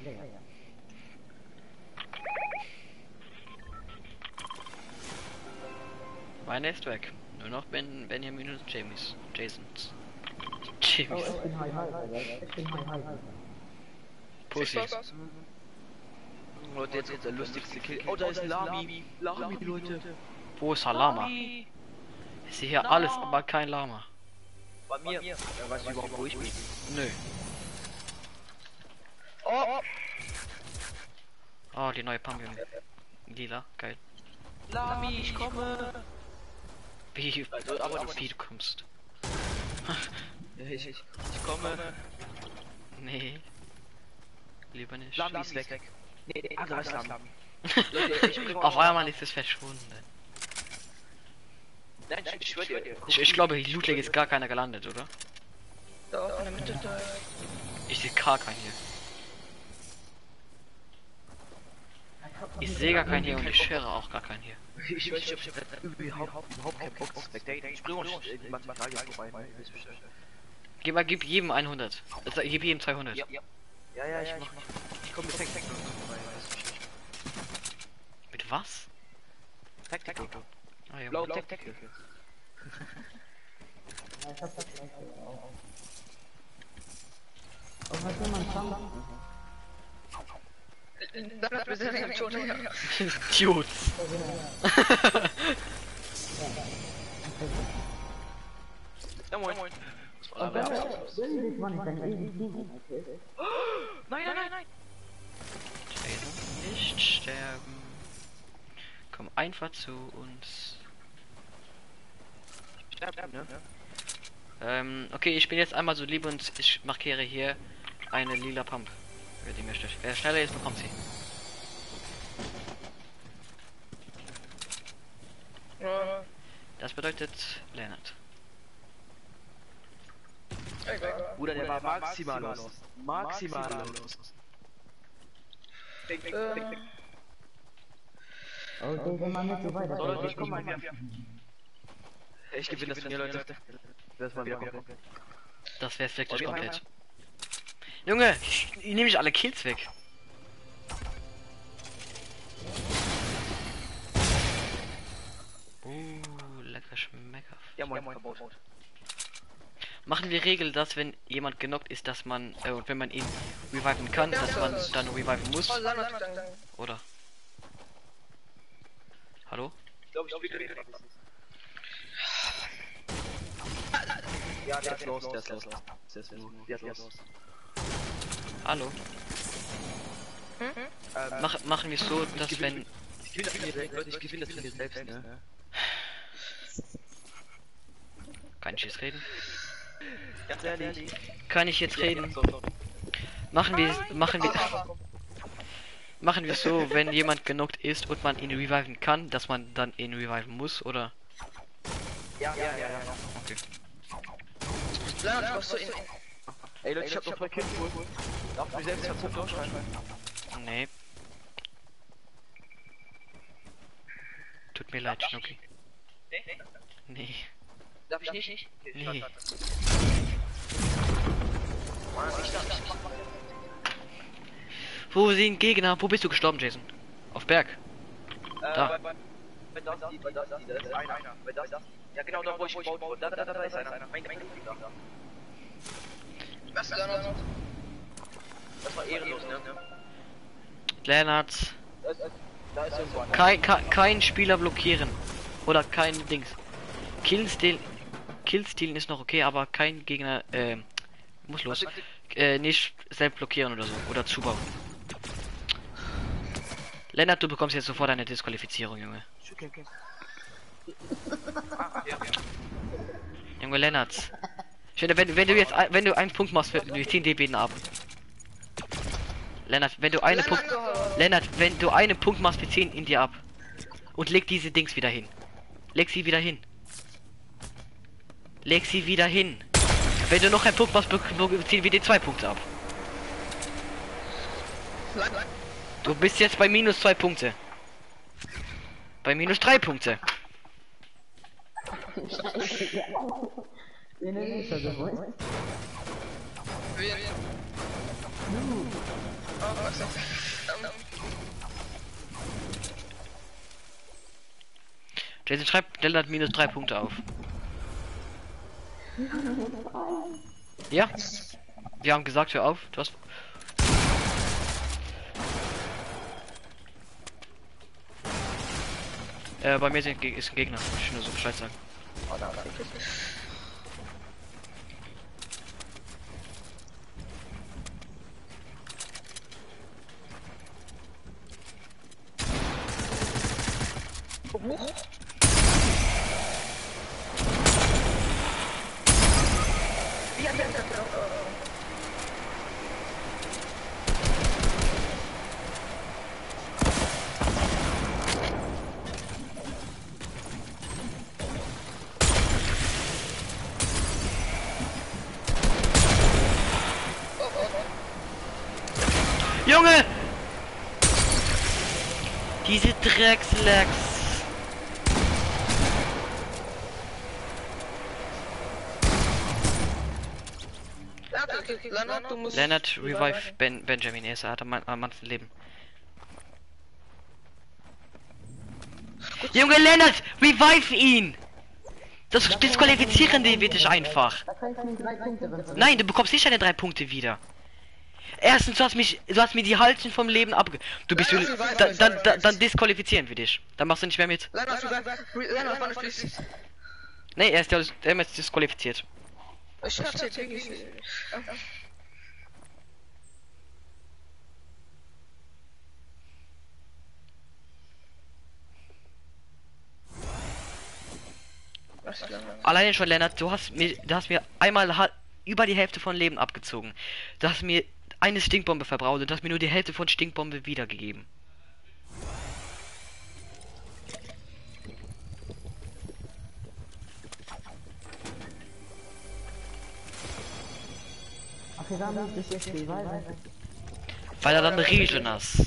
Meiner ist weg. Nur noch Benjamin und Jasons. Oh, James. ich bin high, ich bin high. Pussy. Leute, jetzt der lustigste Kill. Oh, da ist Lami. Lami, Leute. Wo ist Lama? Ich sehe hier alles, aber kein Lama. Bei mir. Ja, weißt du überhaupt, wo ich bin? Nö. Oh! Oh, die neue Pump, Junge. Lila, geil. Lami, ich komme! Wie, aber wie du kommst. Ich komme. Nee. Lieber nicht. Lami ist weg. Nee, der andere ist Lami. Auf einmal ist es verschwunden. Nein, ich schwör dir. Ich glaube, Lootleg ist gar keiner gelandet, oder? Doch, in der Mitte da. Ich sehe gar keinen hier. Ich sehe gar keinen hier und ich höre auch gar keinen hier. Ich weiß nicht, ob ich überhaupt keinen Bock auf Spectator. Ich bringe uns manchmal Tage vorbei. Gib jedem 100. Also, gib jedem 200. Ja, ich mach. Ich komme mit Taktik vorbei. Mit was? Taktik. Ah, ja. Blau Taktik. Oh, was soll man sagen? Dann hat mir sehr lange schon her. Idiot. Ja, moin. Und dann will man nicht dann eben Nein. Jason, nicht sterben. Komm einfach zu uns. Okay, ich bin jetzt einmal so lieb und ich markiere hier eine lila Pump. Wer die möchte. Wer schneller ist, bekommt sie. Das bedeutet Leonard. Bruder, der war maximal los. Maximal los. Oh, Jason, man nicht so weiter. So, Leute, ich komm mal wieder. Ich gewinne das Turnier, Leute. Das mal wieder komplett. Das wär's wirklich komplett. Junge, ich nehme ich alle Kills weg. Lecker schmecker. Ja, moin, verbaut. Machen wir Regel, dass wenn jemand genockt ist, dass man, wenn man ihn reviven kann, dass man dann reviven muss? Oder? Hallo? Ich glaube, ich will den. Ja, der ist los, der ist los. Der ist los. Hallo? Machen wir es so, dass wenn... Ich gewinne das Turnier selbst, ne? Kann ich jetzt reden? Ganz ehrlich. Kann ich jetzt reden? Machen wir es so, wenn jemand genockt ist und man ihn reviven kann, dass man dann ihn reviven muss, oder? Ja. Okay. Ey Leute, ich hab noch 2 Kills geholt. Darf ich selbst dazu durchschreiben? Nee. Tut mir leid, Schnucki. Nee. Darf ich nicht? Nee. Wo sind Gegner? Wo bist du gestorben, Jason? Auf Berg. Da. Bei das, da ist einer. Bei das, ja genau, da wo ich gebaut wurde. Da ist einer. Mein Gegner. Was da noch? Das war ehrenlos, ne? Lennart. Da ist irgendwo einer. Kein Spieler blockieren. Oder kein Dings. Killstealen ist noch okay, aber kein Gegner, muss los. Nicht selbst blockieren oder so. Oder zubauen. Lennart, du bekommst jetzt sofort eine Disqualifizierung, Junge. Junge Lennart. Ich finde, wenn du einen Punkt machst, wir ziehen die Beten ab. Lennart, wenn du einen Punkt machst, wir ziehen ihn dir ab. Und leg diese Dings wieder hin. Leg sie wieder hin. Leg sie wieder hin. Wenn du noch einen Punkt machst, ziehen wir dir 2 Punkte ab. Du bist jetzt bei minus 2 Punkte. Bei minus 3 Punkte. Den ist nicht so gewollt. Jason schreibt Lennart minus 3 Punkte auf. Ja. Wir haben gesagt, hör auf. Du hast. Bei mir ist ein Gegner. Ich will nur so Bescheid sagen. Junge! Diese Dreckslacks. Lennart, revive Benjamin, er hat am manchen Leben. Junge Lennart, revive ihn! Das disqualifizieren die wird dich einfach. Da kann ich mir 3 Punkte drin. Nein, du bekommst nicht deine 3 Punkte wieder. Erstens, du hast mir die Halten vom Leben abge... Du bist... Dann disqualifizieren wir dich. Dann machst du nicht mehr mit. Nee, er ist jetzt disqualifiziert. Ich hab's jetzt wirklich. Alleine schon, Lennart, du hast mir einmal über die Hälfte von Leben abgezogen. Du hast mir eine Stinkbombe verbraucht und hast mir nur die Hälfte von Stinkbombe wiedergegeben. Okay, dann ist das jetzt Weil er dann Regen hast.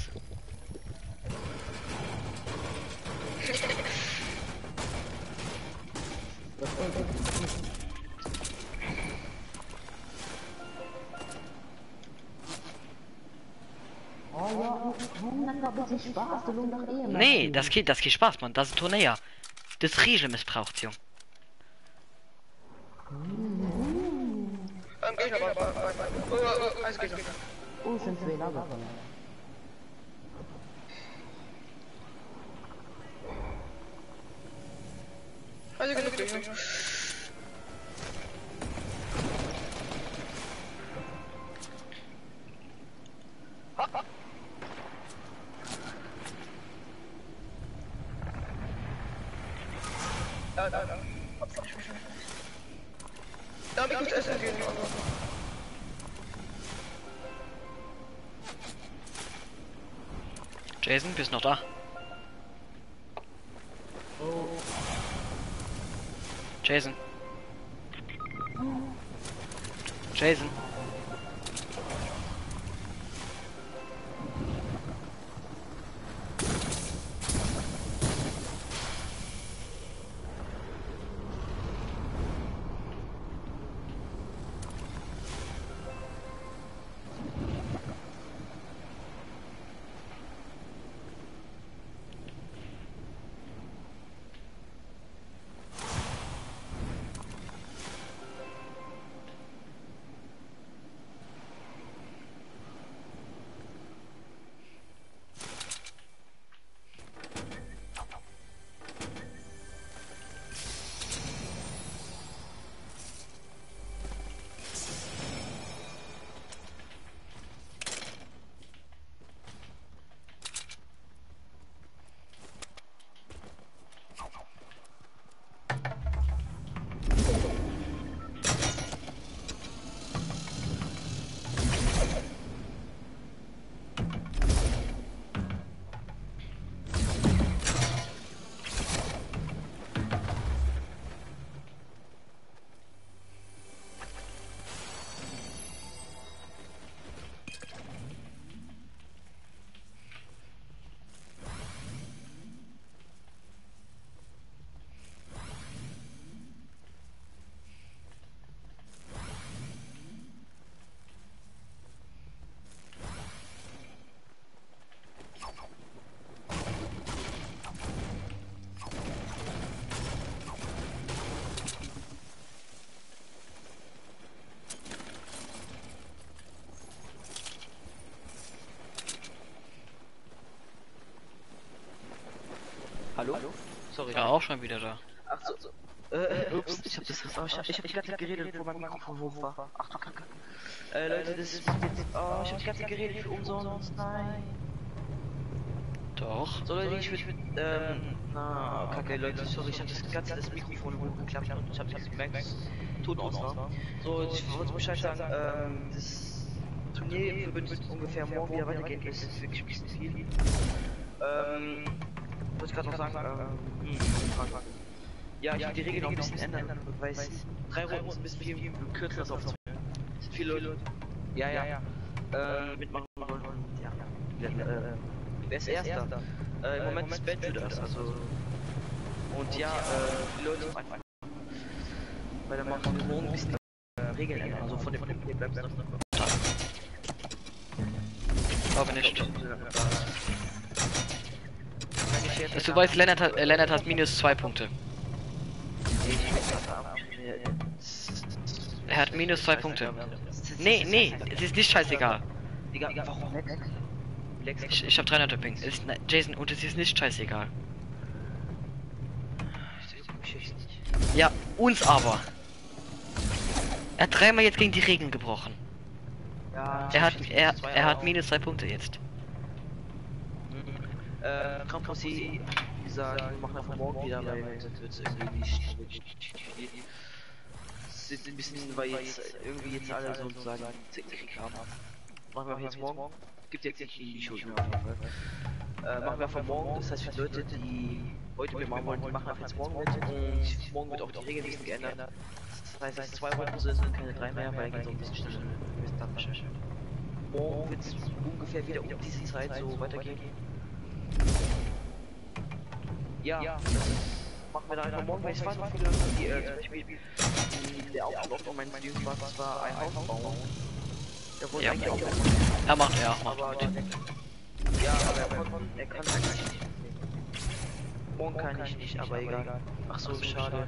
Oh ja, dann war ein bisschen Spaß, du lohnt doch eh. Nee, das geht Spaß, Mann. Das ist ein Turnier. Das Riegel missbraucht, Jung. Oh, sind 2 Lager. Also genug Gegner. Da hab ich gut essen gehen. Jason, bist noch da? Jason. Jason. Hallo? Sorry. Ja, auch schon wieder da. Ach so. Ups, ich hab das ich hab die ganze Zeit geredet, wo mein Mikrofon hoch war. Ach du Kacke. Leute, das ist jetzt. Oh, ich hab die ganze Zeit geredet für umsonst. Nein. Doch. So Leute, ich würde Kacke, Leute, sorry, ich hab das Mikrofon hochgeklappt und ich hab gemerkt, dass Ton aus war. So, ich wollte Bescheid sagen, das Turnier wird ungefähr morgen wieder weitergehen, das ist wirklich ein bisschen viel. Wollte ich gerade noch sagen, ja, ich will die Regeln noch ein bisschen ändern, weil es 3 Runden ist ein bisschen viel kürzer als auf 2. Es sind viele Leute. Ja. Mitmachen wollen und ja. Wer ist Erster? Im Moment ist Benju das, also. Und ja, die Leute einfach. Weil dann machen wir morgen ein bisschen Regeln ändern, also von dem Punkt hier bleibt es noch. Glaube nicht. Du weißt, Lennart hat minus 2 Punkte. Er hat minus 2 Punkte. Nee, es ist nicht scheißegal. Digga, warum Lex? Ich hab 300 Ping. Jason, und es ist nicht scheißegal. Ja, uns aber. Er hat 3-mal jetzt gegen die Regeln gebrochen. Ja, Er hat minus 2 Punkte jetzt. Kramposi, wie gesagt, wir machen einfach morgen wieder, weil sonst wird es irgendwie nicht wirklich viel. Es ist ein bisschen, weil jetzt irgendwie jetzt alle sozusagen Krieg haben. Machen wir jetzt morgen. Gibt jetzt nicht die Schuld mehr auf jeden Fall. Machen wir einfach morgen, das heißt für die Leute, die heute mitmachen wollen, die machen einfach jetzt morgen mit und morgen wird auch die Regel ein bisschen geändert. Das heißt, dass 2 Runden sind, keine 3 mehr, weil dann so ein bisschen schneller. Morgen wird es ungefähr wieder um diese Zeit so weitergehen. Ja, das machen wir dann einfach morgen, weil es waren noch viele, die zum Beispiel der Aufbau von meinen Streams war, das war ein Haus bauen. Der wollte eigentlich auch Er macht. ja, aber er kann eigentlich nicht. Morgen kann ich nicht, aber egal. Ach so, schade.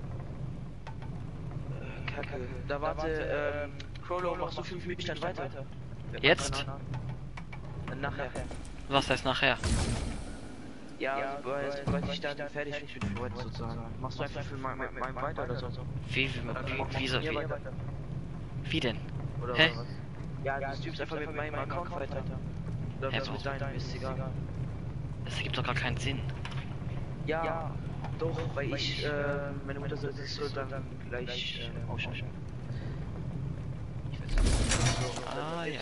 Kacke. Da warte, Crollo, machst du 5 Minuten dann weiter? Jetzt? Nachher. Was heißt nachher? Ja, sobald ich dann fertig bin für heute sozusagen. Machst du einfach für mein weiter oder so? Wie denn? Oder Hä? was? Ja, du streamst einfach mit meinem Account weiter. Oder Ja, mit deinem, ist egal. Das ergibt doch gar keinen Sinn. Ja, doch, weil ich, meine Mutter soll dann gleich ausschalten. Ah, ja.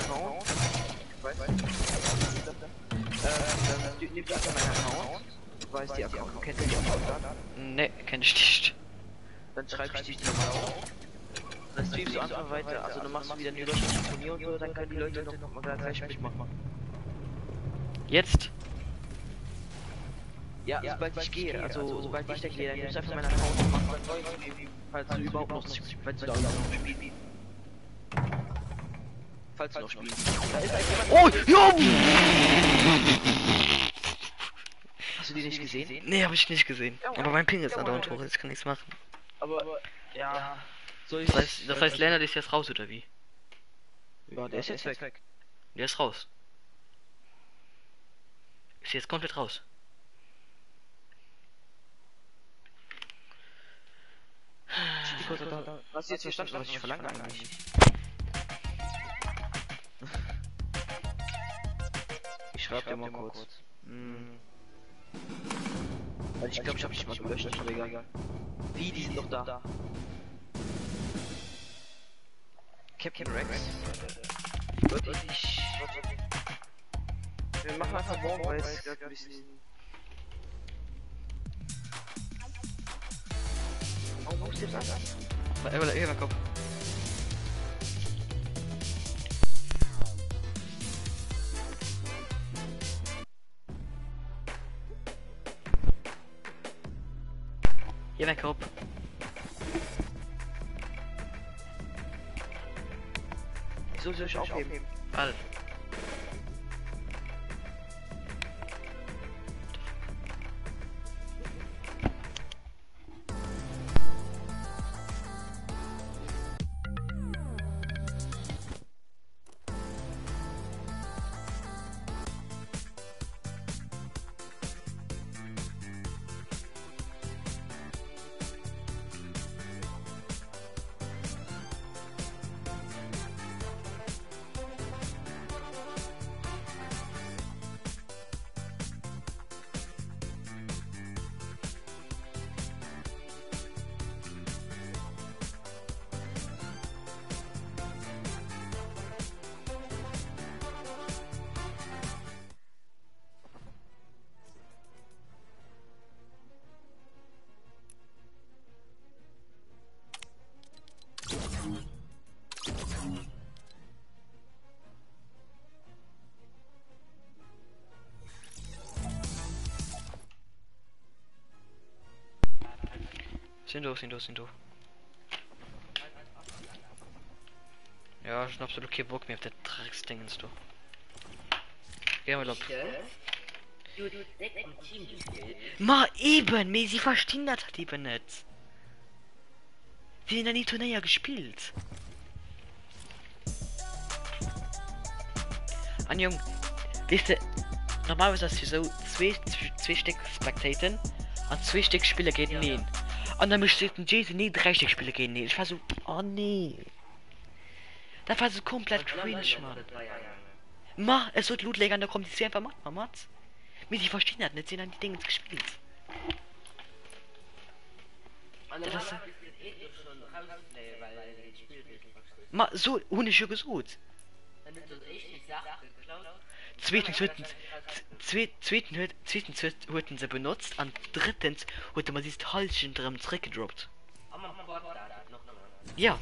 Dann nimmst du einfach meinen Account. Du weißt die Account, kennst du die Account? Ne, kenn ich nicht. Dann schreibe ich dich die mal auf. Dann streamst du einfach weiter, also dann machst du wieder ein überschriftliches Turnier und so, dann können die Leute noch mal gleich mitmachen. Jetzt? Ja, sobald ich gehe, also sobald ich da gehe, dann nimmst du einfach meinen Account und machst dann neu, falls du überhaupt noch spielst, falls du da noch spielst. Falls du noch spielst. Da ist eigentlich Oh, jo! Hast du die nicht gesehen? Nee, hab ich nicht gesehen. Aber mein Ping ist andauernd hoch, jetzt kann nichts machen. Aber, ja. Soll ich... Das heißt, Lennart ist jetzt raus, oder wie? Ja, der ist jetzt weg. Der ist raus. Ist jetzt komplett raus. Hast du jetzt verstanden, was ich verlange eigentlich? Ich schreibe dir mal kurz. Weil ich glaube, ich habe dich mal gelöscht, aber egal. Wie, die sind doch da. Captain Rex. Leute, wir machen einfach morgen, weil es gerade ein bisschen... Warum rufst du das an? Hier, Kopf. Hier, mein Kopf. Wieso soll ich aufheben? Warte. Sind du. Ja, ich hab absolut keinen Bock mehr auf das Drecksdingens, du. Geh mal ab. Du direkt am Team gespielt. Ma eben, mir sie verstehen das halt eben nicht. Wir haben ja nie Turnier gespielt. An Jung, weißt du, normalerweise hast du so zwei Stück Spectaten und 2 Stück Spieler gegen ihn. Und dann müsste ein Jason nie 3 Stück Spieler gegen ihn. Ich war so, oh nee. Das war so komplett cringe, Mann. Ma, es wird Lootlegern, da kommt die einfach Mats. Mir die verstehen das nicht, sie haben die Dinge gespielt. Das ist, ma, so, ohne schon gesucht. Zweitens wurden sie benutzt und drittens wurde man dieses Halschen drin zurückgedroppt. Ja.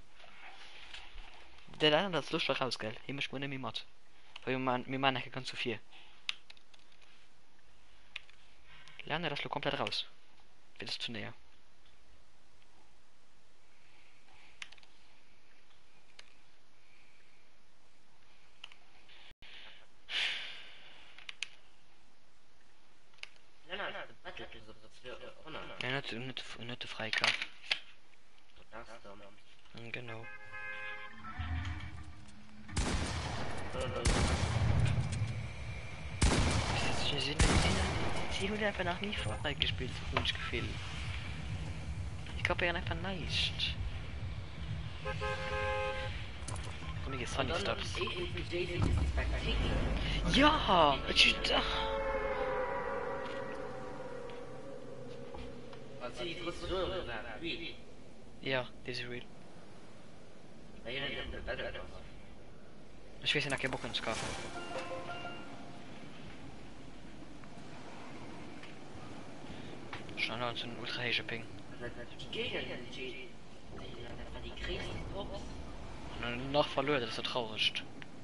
Der da das Lust raus, gell? Hier muss man nicht mehr matt. Weil mir meinen ganz zu viel. Lerne das komplett raus. Wird es zu näher. Ja, nicht der Freikauf. Genau. Sie wurde einfach noch nie Fortnite gespielt, Wunsch gefehlt. Ich glaube ja einfach nicht. Und hier Sunny Stops. Ja! Ja, this is real. Ich weiß ja, keinen Bock ins kaufen. Schon noch so ein ultra heißer Ping. Und noch verloren, das ist so traurig.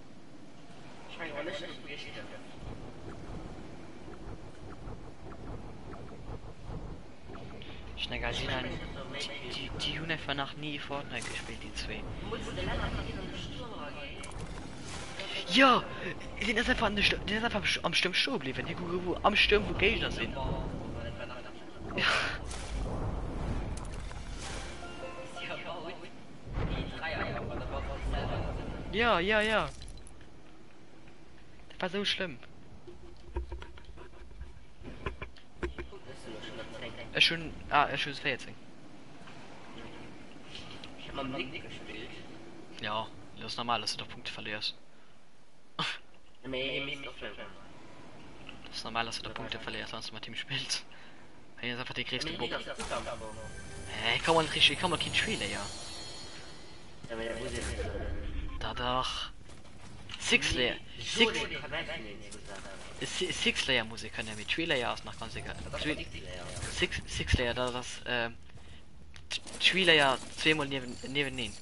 Schnell, sie haben die haben einfach noch nie Fortnite gespielt, die zwei. Ja! Die sind einfach am Sturm stehen geblieben. Hier gucke wo am Sturm wo Gegner sind. Ja. Ja. Das war so schlimm. Er schon 14. Ich hab mal Nick gespielt. Ja, das ist normal, dass du doch Punkte verlierst. Nee, Das ist normal, dass du da Punkte verlierst, wenn du mein Team spielst. Wenn jetzt einfach die größte Bock. Kann man richtig, kann man kein Spieler, ja. Da doch. Six Layer Musik kann ja mit 3 Layer aus nach ganz egal. Six Layer, da das 3 Layer zweimal neben ihn.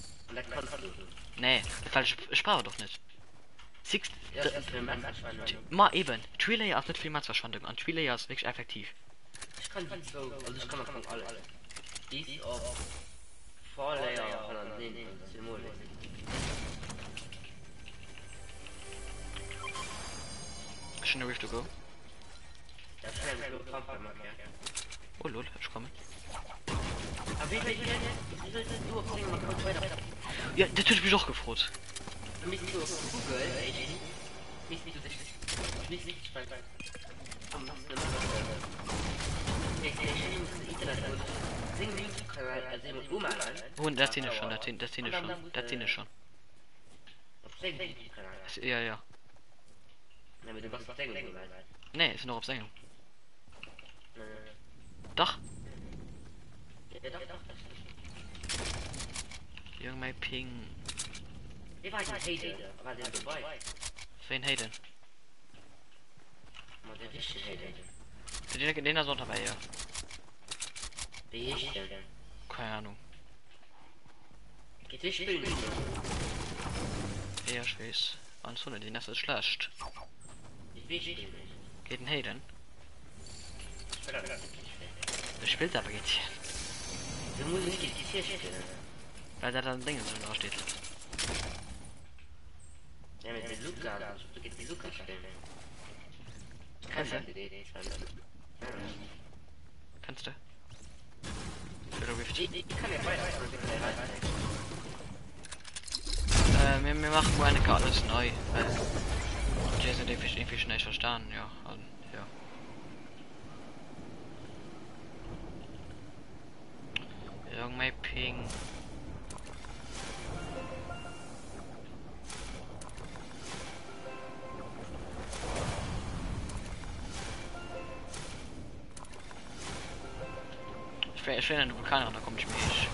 Nee, falsch Sprache doch nicht. Six Ma eben, 3 Layer ist nicht viel Matzverschwendung und 3 Layer ist wirklich effektiv. Ich kann nicht so, also ich kann von alle. Die auf Vorlayer von an den Symbol. Schon Rift to go. Das ist ein Kampf gemacht, ja. Oh lol, ich komme. Aber wie soll das nur bringen, man kommt weiter. Ja, der tut mich auch gefreut. Mich so Google, mich nicht so nicht spannend. Und der Szene schon, der Szene schon. Ja. Nee, ist noch auf Sendung. Doch. Jung, mein Ping. Wie war der Hayden? War der dabei? Wen Hayden? Der richtige Hayden. Den ist auch dabei, ja. Wie ist der denn? Keine Ahnung. Geht nicht spielen. Ja, ich weiß. Ansonsten, den ist schlecht. Ich will spielen. Geht ein Hayden? Der spielt aber jetzt. Wieso muss ich jetzt hier stellen? Weil da dann Dinge so da steht. Ja, mit dem Luca. Du gehst die Luca stellen. Kannst du? Idee. Kannst du? Oder Rift. Ich kann ja weiter. Wir machen mal eine Karte alles neu. Jason, den ich irgendwie schnell verstanden, ja. Also, ja. Irgendwie Ping. Ich will einen Vulkan, da komme ich mir nicht.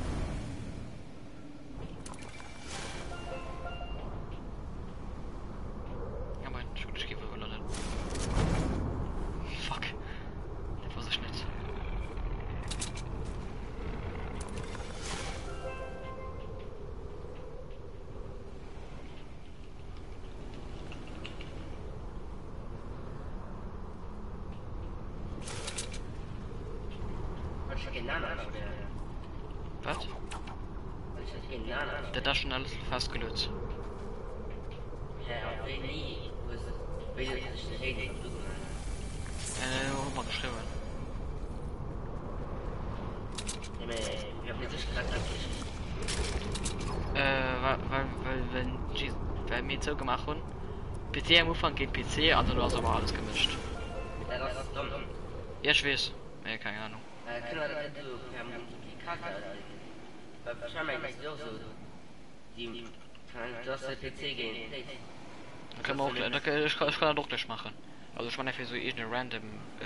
Ja, mein Schiefer verloren. Fuck. Das war so schnell. Was? Der da schon alles fast gelöst. Mal geschrieben. Weil wir so gemacht haben, PC am Anfang geht PC, also du hast aber alles gemischt. Ja, ich weiß. Ja, keine Ahnung. Da können wir auch, ich kann das doch gleich machen. Also ich meine für so eine random.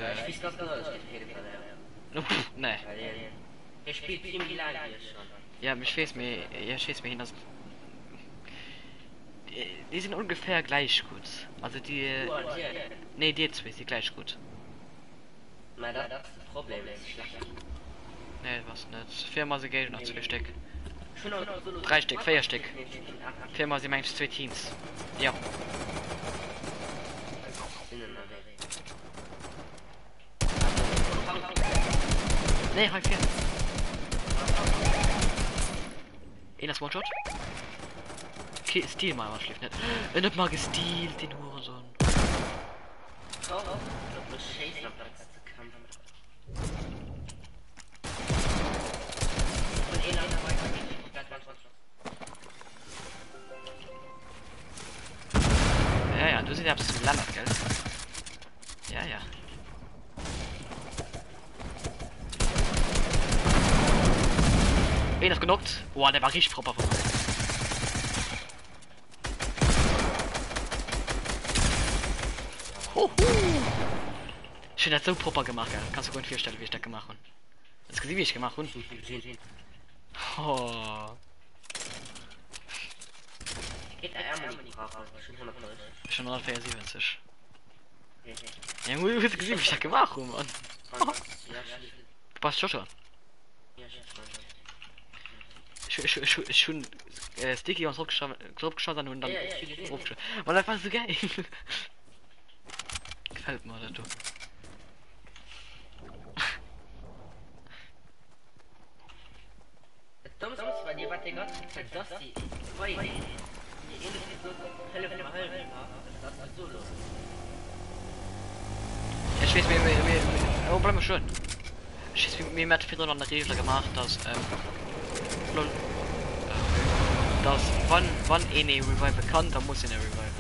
Ne. Er spielt ziemlich lange schon. Ja, ich weiß mir hin, dass die sind ungefähr gleich gut. Also die. Ne, die zwei sind gleich gut. Na, das ist das Problem. Ne, was nicht. Viermal sie Geld nach 2 Stück. 3 Stück, 4 Stück. Viermal sie meinst 2 Teams. Ja. Ne, halt 4. Das One-Shot. Okay, Stil mal, was schläft nicht. Nicht mal gestealt, den Hurensohn. Ja, du siehst ja, bist du gelandet, gell? Ja. Das genockt. Boah, der war richtig proper vorbei. Schön, hat so proper gemacht, gell? Kannst du gut 4 Stellen, wie ich das gemacht habe. Das gesehen, wie ich gemacht habe. Oh. Schon 174. Ja, du hast gesehen, wie ich das gemacht habe, Mann. Passt schon. Schon Sticky und zurückgeschossen und dann hochgeschossen. Und das war so geil. Gefällt mir das, du. Ich weiß, oh, bleib mal schön. Ich weiß, mir hat später noch eine Regel gemacht, dass, dass wann eine Revive kann, dann muss eine Revive.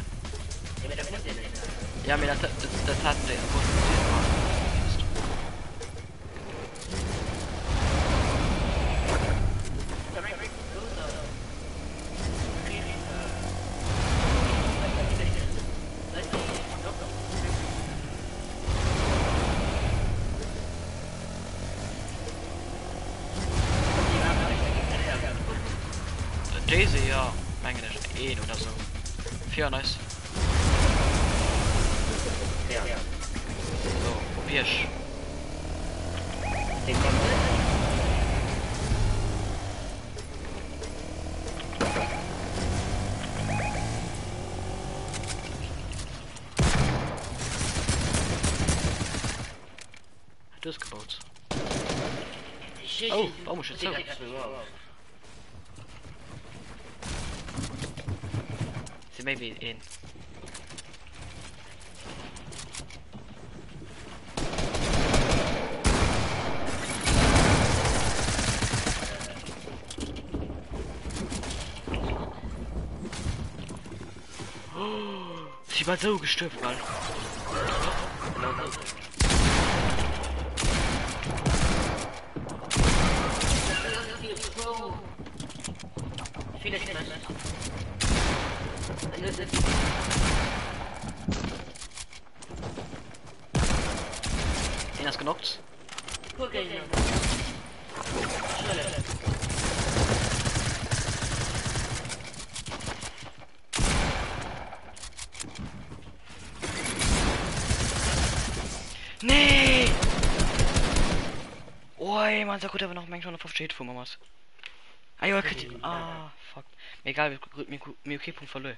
Ja, mir das hat der Daisy, ja, meine ich, oder so. 4, nice. Ja. So, probier's. Hat das gebaut? Oh, warum ist jetzt so? Sie maybe in. Sie war so gestürzt, Mann. Viele Smash. Den hast genockt. Nee! Oi, man, so gut, aber noch manchmal auf Shade von Mamas. Ah, ja, Kritik. Ah, fuck. Egal, mir okay, Punkt verloren.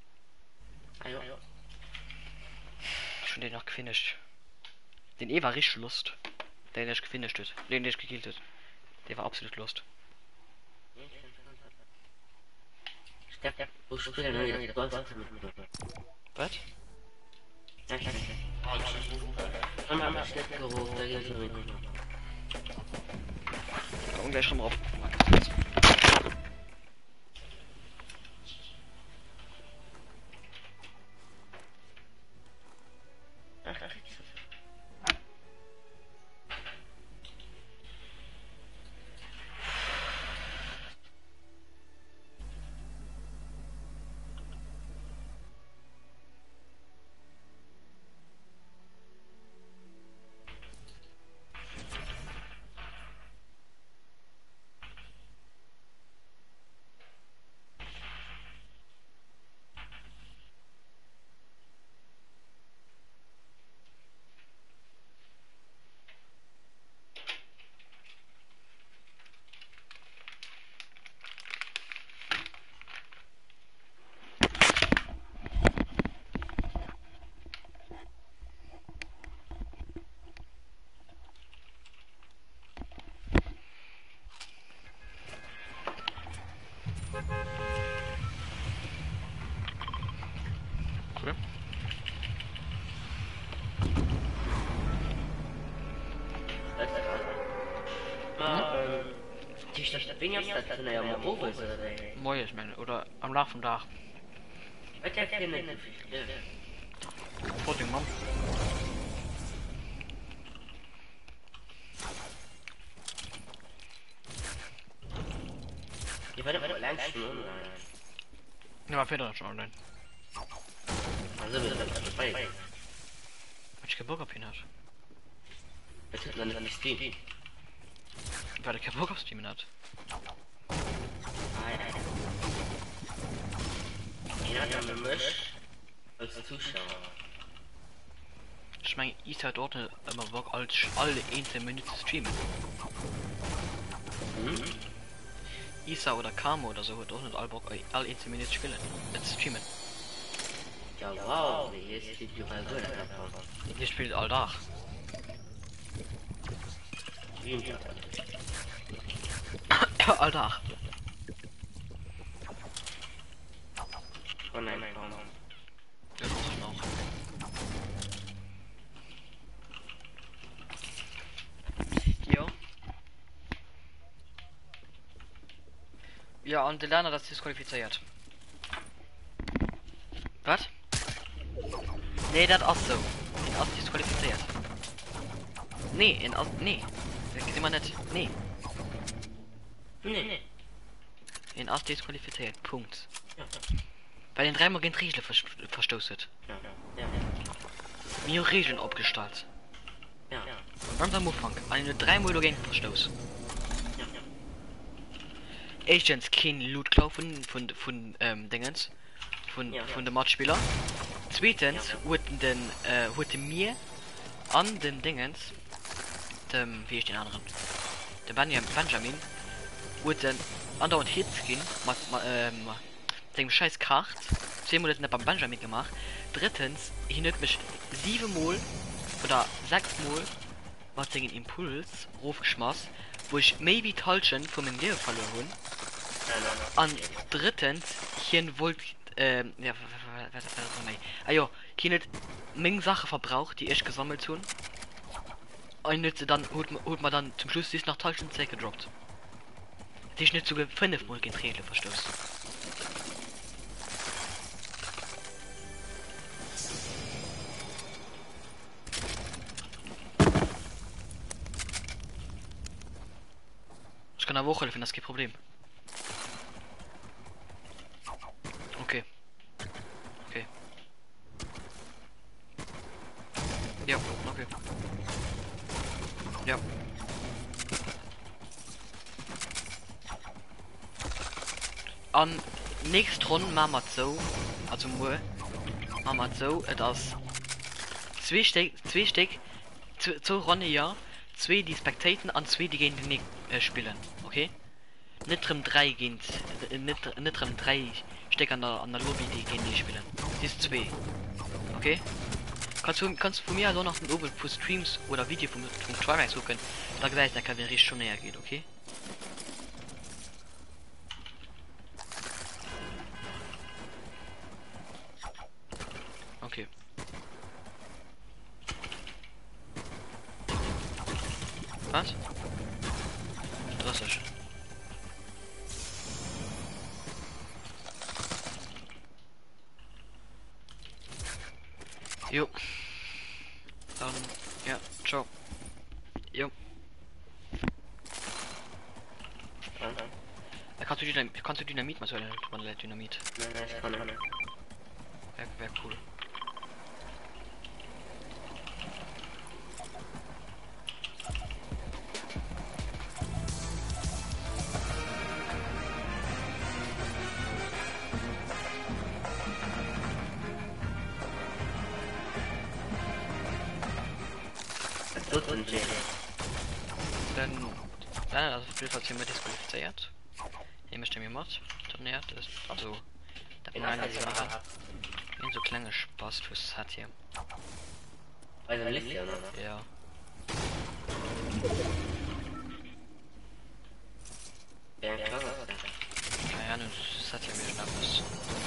Schon den noch gefinisht. Den war richtig Lust. Der nicht gefinisht wird. Den nicht gekillt wird. Der war absolut Lust. Was? Und gleich schon mal auf. Moin, ich meine, oder am Lach vom Dach. Vor dem Mann. Ja, war Feder schon online. Also, wir sind dabei. Hab ich keinen Bock auf ihn hat. Das ist dann nicht Steam. Weil der keinen Bock auf Steam hat. Ihn hat er gemischt als Zuschauer. Ich meine, ich halt dort immer Bock als alle 1 Minuten streamen. Isa oder Kamo oder so hat auch nicht all Bock alle 1 Minuten spielen. Jetzt streamen. Ja, wow, wie ist die Jura so davon? Die spielt all Tag. Ja, all Tag. Oh nein, komm. Ja, das ist noch. Jo. Ja, und der Lerner das disqualifiziert. Was? Nee, das auch so. In Ost disqualifiziert. Nee, in Ost. Nee. Das geht immer nicht. Nee. Nee. In Ost disqualifiziert. Punkt. Bei den 3 Mal gegen Regeln verstoßen. Ja. Mir Regeln abgestaltet. Ja. Und ganz am Anfang. Eine 3 Mal gegen Verstoß. Agents kein Loot kaufen von Dingens. Von dem Matchspieler. Zweitens wurde mir an dem Dingens. Dem, wie ich den anderen. Der Benjamin. Wurde dann andauernd Hits gehen. Dem scheiß Kart. 10 Monate nicht beim Benjamin gemacht. Drittens, ich nicht mich 7 Mal oder 6 Mal was den Impuls aufgeschmissen, wo ich maybe Talschen von meinem Leben verloren habe. Und drittens, hier wollte, ja, ja, hier Menge Sachen verbraucht, die ich gesammelt habe. Und jetzt dann holt man dann zum Schluss, die ist nach Talschen Zeit gedroppt. Die ist nicht sogar 5 Mal getreten, verstehst du? Ich kann eine Woche helfen, das ist kein Problem. Okay. Okay. Ja, okay. Ja. An nächst Runde machen wir so, also nur machen wir so, das zwei Stück, zur Runde ja, 2 die spectaten an 2 die gegen die spielen, okay? Nicht drin 3 gehen, nicht drin 3 Stück an der Lobby die gegen die spielen, die ist 2, okay? Kannst du von mir also noch den Oben für Streams oder Video vom Twilight suchen, da gleich der Kavallerie schon näher geht, okay? Okay. Was? Drastisch. Jo. Dann, ja, ciao. Jo. Kannst du Dynamit mal so eine Dynamit? Nein, ich kann nicht. Wär cool. Was tut denn Jay? Dann, das Bild hat hier mit disqualifiziert. Hier möchte mir Mod. Dann ja, das also da In meine Asien Sache. In so kleine Spaß fürs hat hier. Weil dann liegt ja, ne? Ja. Ja, klar. Naja, das hat ja mir schon was.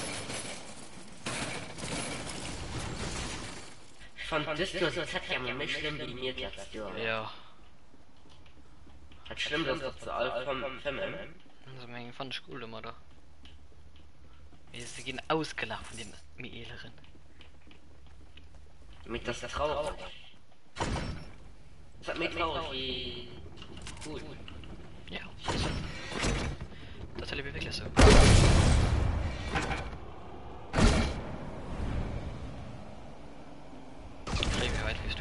Ich fand das hat ja mal schlimm dominiert jetzt, ja. Ja. Hat schlimm, dass das zu alt vom Femmen. Also mein fand ich cool immer da. Sie gehen ausgelacht von den Mielerin. Mit das traurig. Das hat mich traurig wie gut. Ja. Das erlebe ich wirklich so. Wie weit bist du?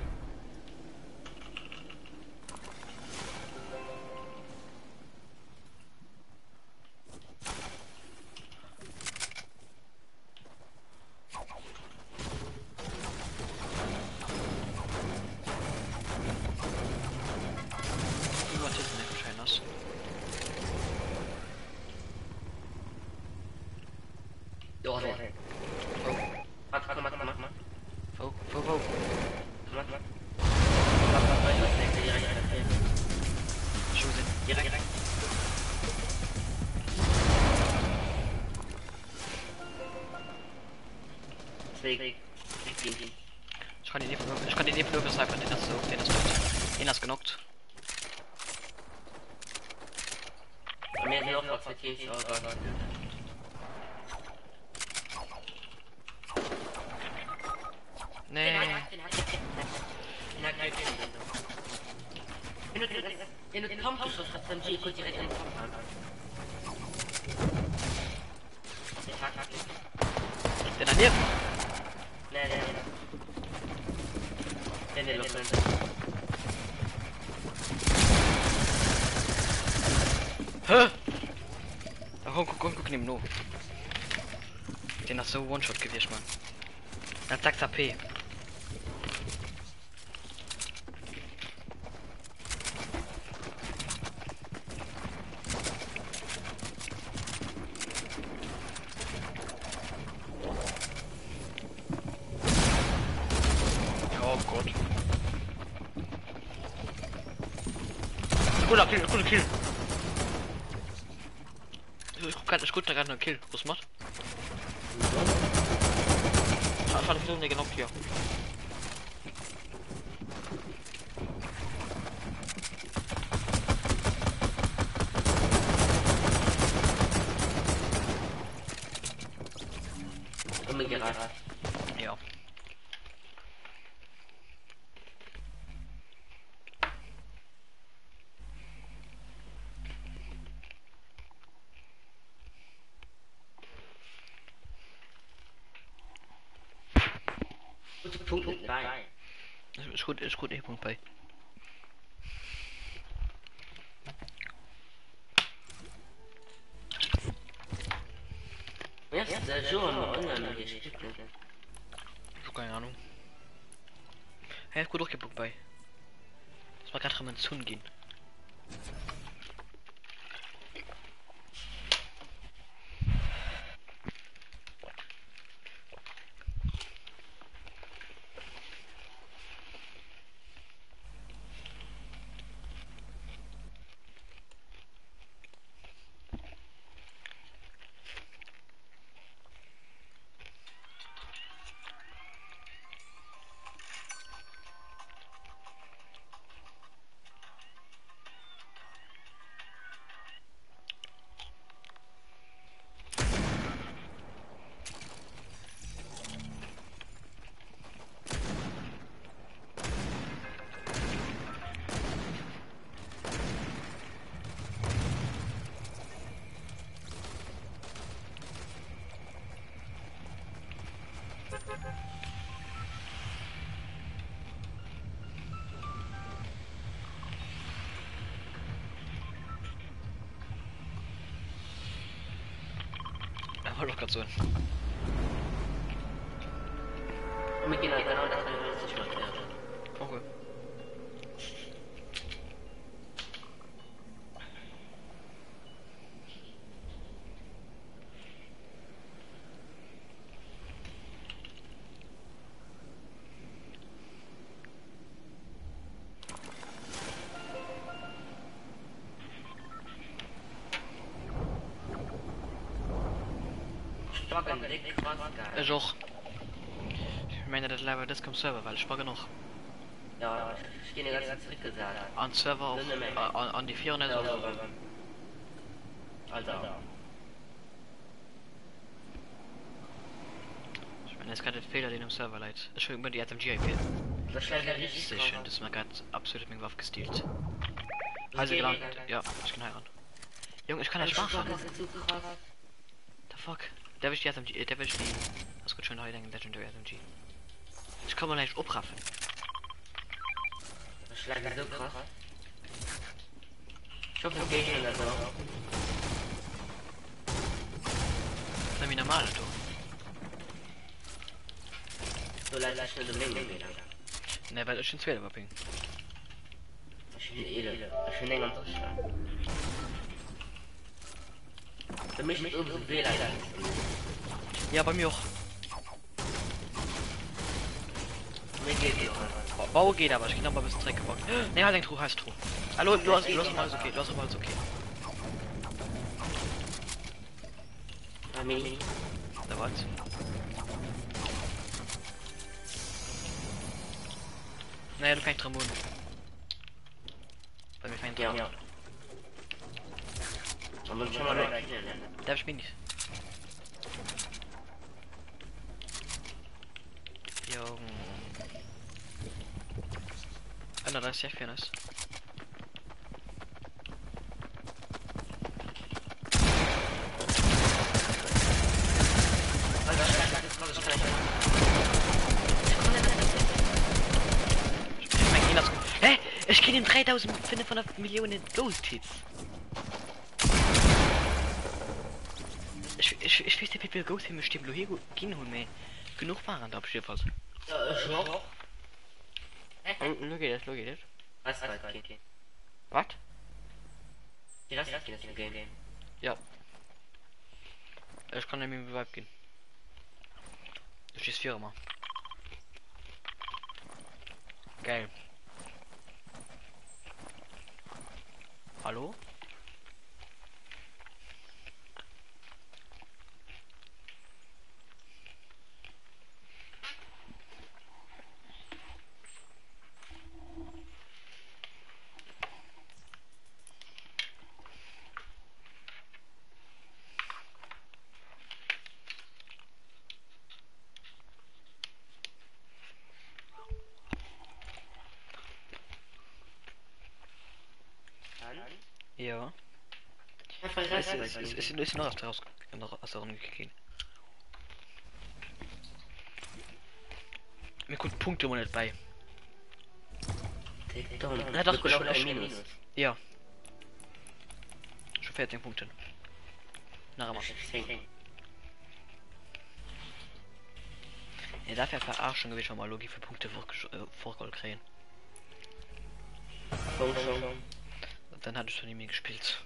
Ja, ja. Mach. Wo? Mach. Schuhe sind. Direkt. Ich kann den Nebel nur beschreiben, den hast du, den hast genockt. Mir sind auch noch zwei Teams, aber... Nee. Wenn du den Pumpschuss hast, dann G kurz direkt in den Kopf an. Der daneben. Nee. Den Lokal. Hä? Guck ihm nur. Den hast du One-Shot gewesen, Mann. Dann zack's AP. Oh Gott. Cooler Kill. Ich guck gerade einen Kill. Was macht? Schade, ich bin genau hier. Umgekehrt. Ja. Punkt mit bei. Ist gut, E-Punkt bei. Ja, ist der schon online gespielt. Keine Ahnung. Hey, ist gut durchgebucht bei. Das war gerade mal zu gehen. War doch gerade so. Umgekehrt, genau, das kann ich nicht machen. Okay. Spacken, dick, krass, geil. Ist auch. Ich meine, das Level das kommt Server, weil ich war genug. Ja, ich gehe den ganzen Trick gesagt. An Server auf, an die 400 Ja, so. Alter. Ich meine, es ist gerade ein Fehler, den im Server leid. Ich will über die SMG-IP. Das schlägt ja richtig Sehr schön, das ist mir gerade absolut mit Waffe gestielt. Also gelangt. Ja, ich kann heiraten. Junge, ich kann nicht machen. Das ist zu krass. The fuck? Der will ich die SMG, der will ich die. Das gut schön heute Legendary SMG. Ich kann mal leicht abraffen. Das schlägt ja so krass. Ich hoffe, es geht schon das auch. Das ist wie normal, du. So leicht ist schon so länger wieder. Ne, weil ich schon zwei Wapping. Ich bin edel. Ich bin länger am Durchschlag. Für mich ist irgendwie WLAN. Ja, bei mir auch. Mir geht die auch. Bau geht aber, ich kann noch mal ein bisschen Dreck gebaut. Ne, halt den True, heißt True. Hallo, du hast mal alles okay, du hast mal alles okay. Ami. Da war's. Naja, du kannst Tramon. Bei mir kein Ja. Tramon. Und dann schon mal weg. Darf ich mich nicht. Junge. Einer, das ist ja fairness. Hä? Ich krieg den 3500 Millionen Ghost Hits. Ich weiß nicht, wie viel Ghost Hits mit dem Lohego gehen holen, ey. Genug waren da bestimmt was. Ich noch. Look at it. Was war das? Okay. Was? Ja, das ist das Game. Ja. Ich kann nämlich mit Vibe gehen. Du stehst Firma. Geil. Hallo? Ja. Einfach Es Rest. ist noch aus der Runde gegangen. Mir kommt Punkte immer nicht bei. Na doch, schon ein Minus. Ja. Schon 14 Punkte. Na, mal. Ja, dafür verarschen wir schon mal Logi für Punkte vor Gold kriegen. Und dann hat es schon nie gespielt.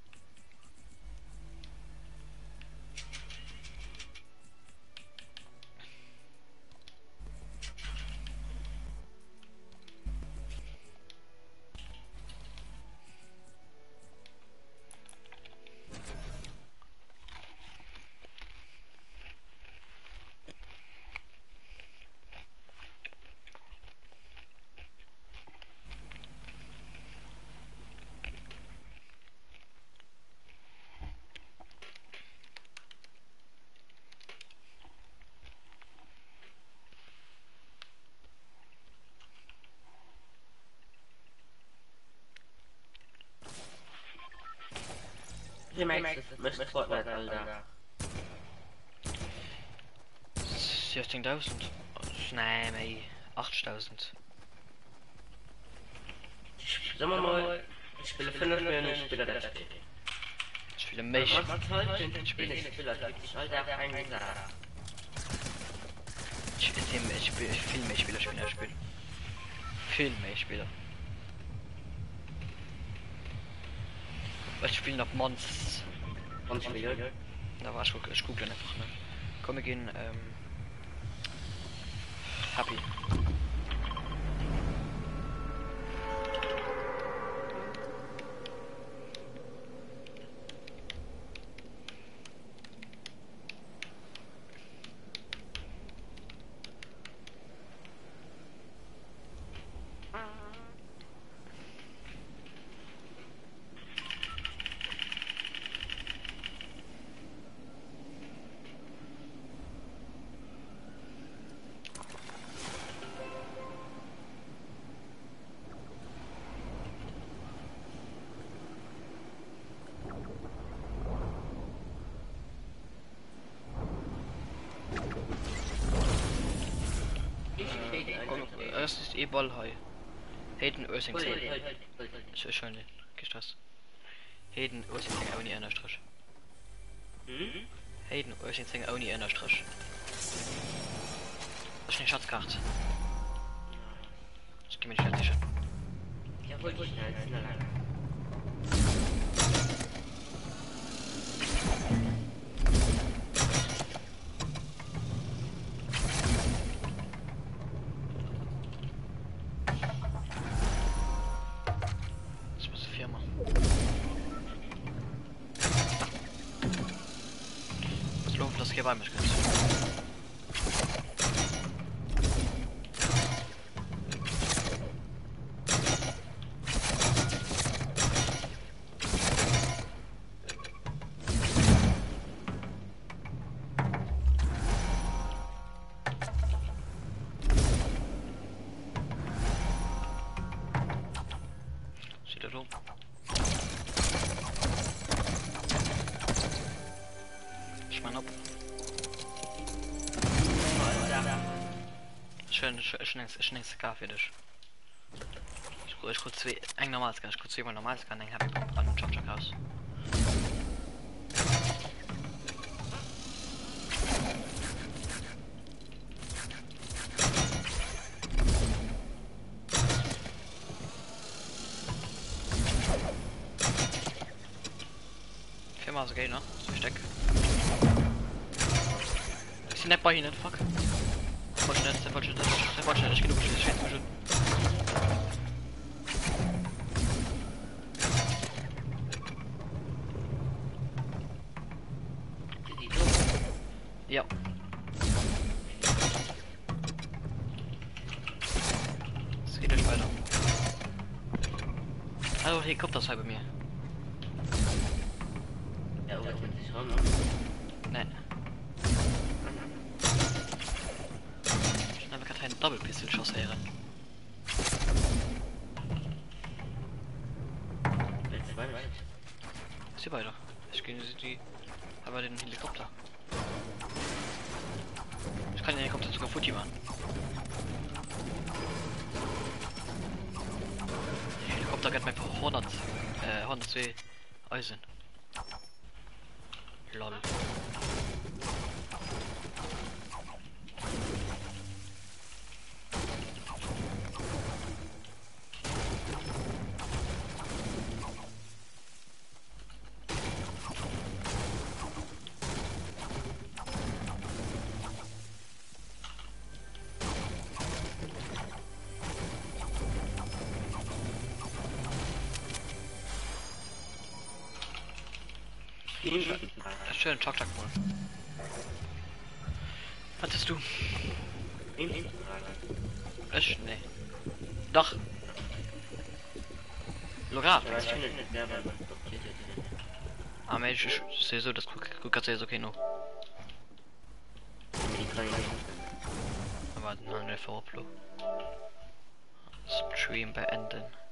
Je möchte Fortnite, Alter. 16.000. Nein, mei. 8.000. Sagen wir mal, ich spiele 5 Millionen, ich spiele das Spiel. Ich spiele mich. Ich spiele nicht viel, das gibt sich halt einfach einen Sache. Ich viel mehr Spieler spielen. Viel mehr Spieler. Ich spiele noch Mons. Und Spiele? Da war ich gucke einfach, ne? Komm, wir gehen, Happy. Das ist Ballhai. Hayden Ursing. So schön, gestresst. Hayden Ursing auch nie einer Strich. Hayden Ursing auch nie einer Strich. Das ist eine Schatzkarte. Das geht mir nicht fertig. Ja, wollte ich nicht, Hier bei mir ist. Sieht er so? Ich meine ab. Schön Scar für dich. Ich kurz zwei, ein normales Scar, ich kurz zweimal normales Scar, dann hab ich an den Chop aus. Viermal so geil, ne? So Steck. Ich bin nicht bei ihnen, fuck. Der wollte nicht genug, ich bin zu schön. Hallo, Helikopter sei bei mir. Ja, aber wenn sie schon. Nein. Ich habe gerade einen Double-Pistol-Schuss, Ehre. Jetzt weiß ich. Ist hier weiter. Ich gehe die. Aber den Helikopter. Ich kann den Helikopter sogar Fuji machen. Der Helikopter geht mir einfach 102 Eisen. Lol. Schön, Chuck Chuck wohl. Was hast du? Ich? Nee. Doch. Lorat. Ah, Mensch, ich sehe so, das guckt jetzt okay noch. Aber nein, der Vorflug. Stream beenden.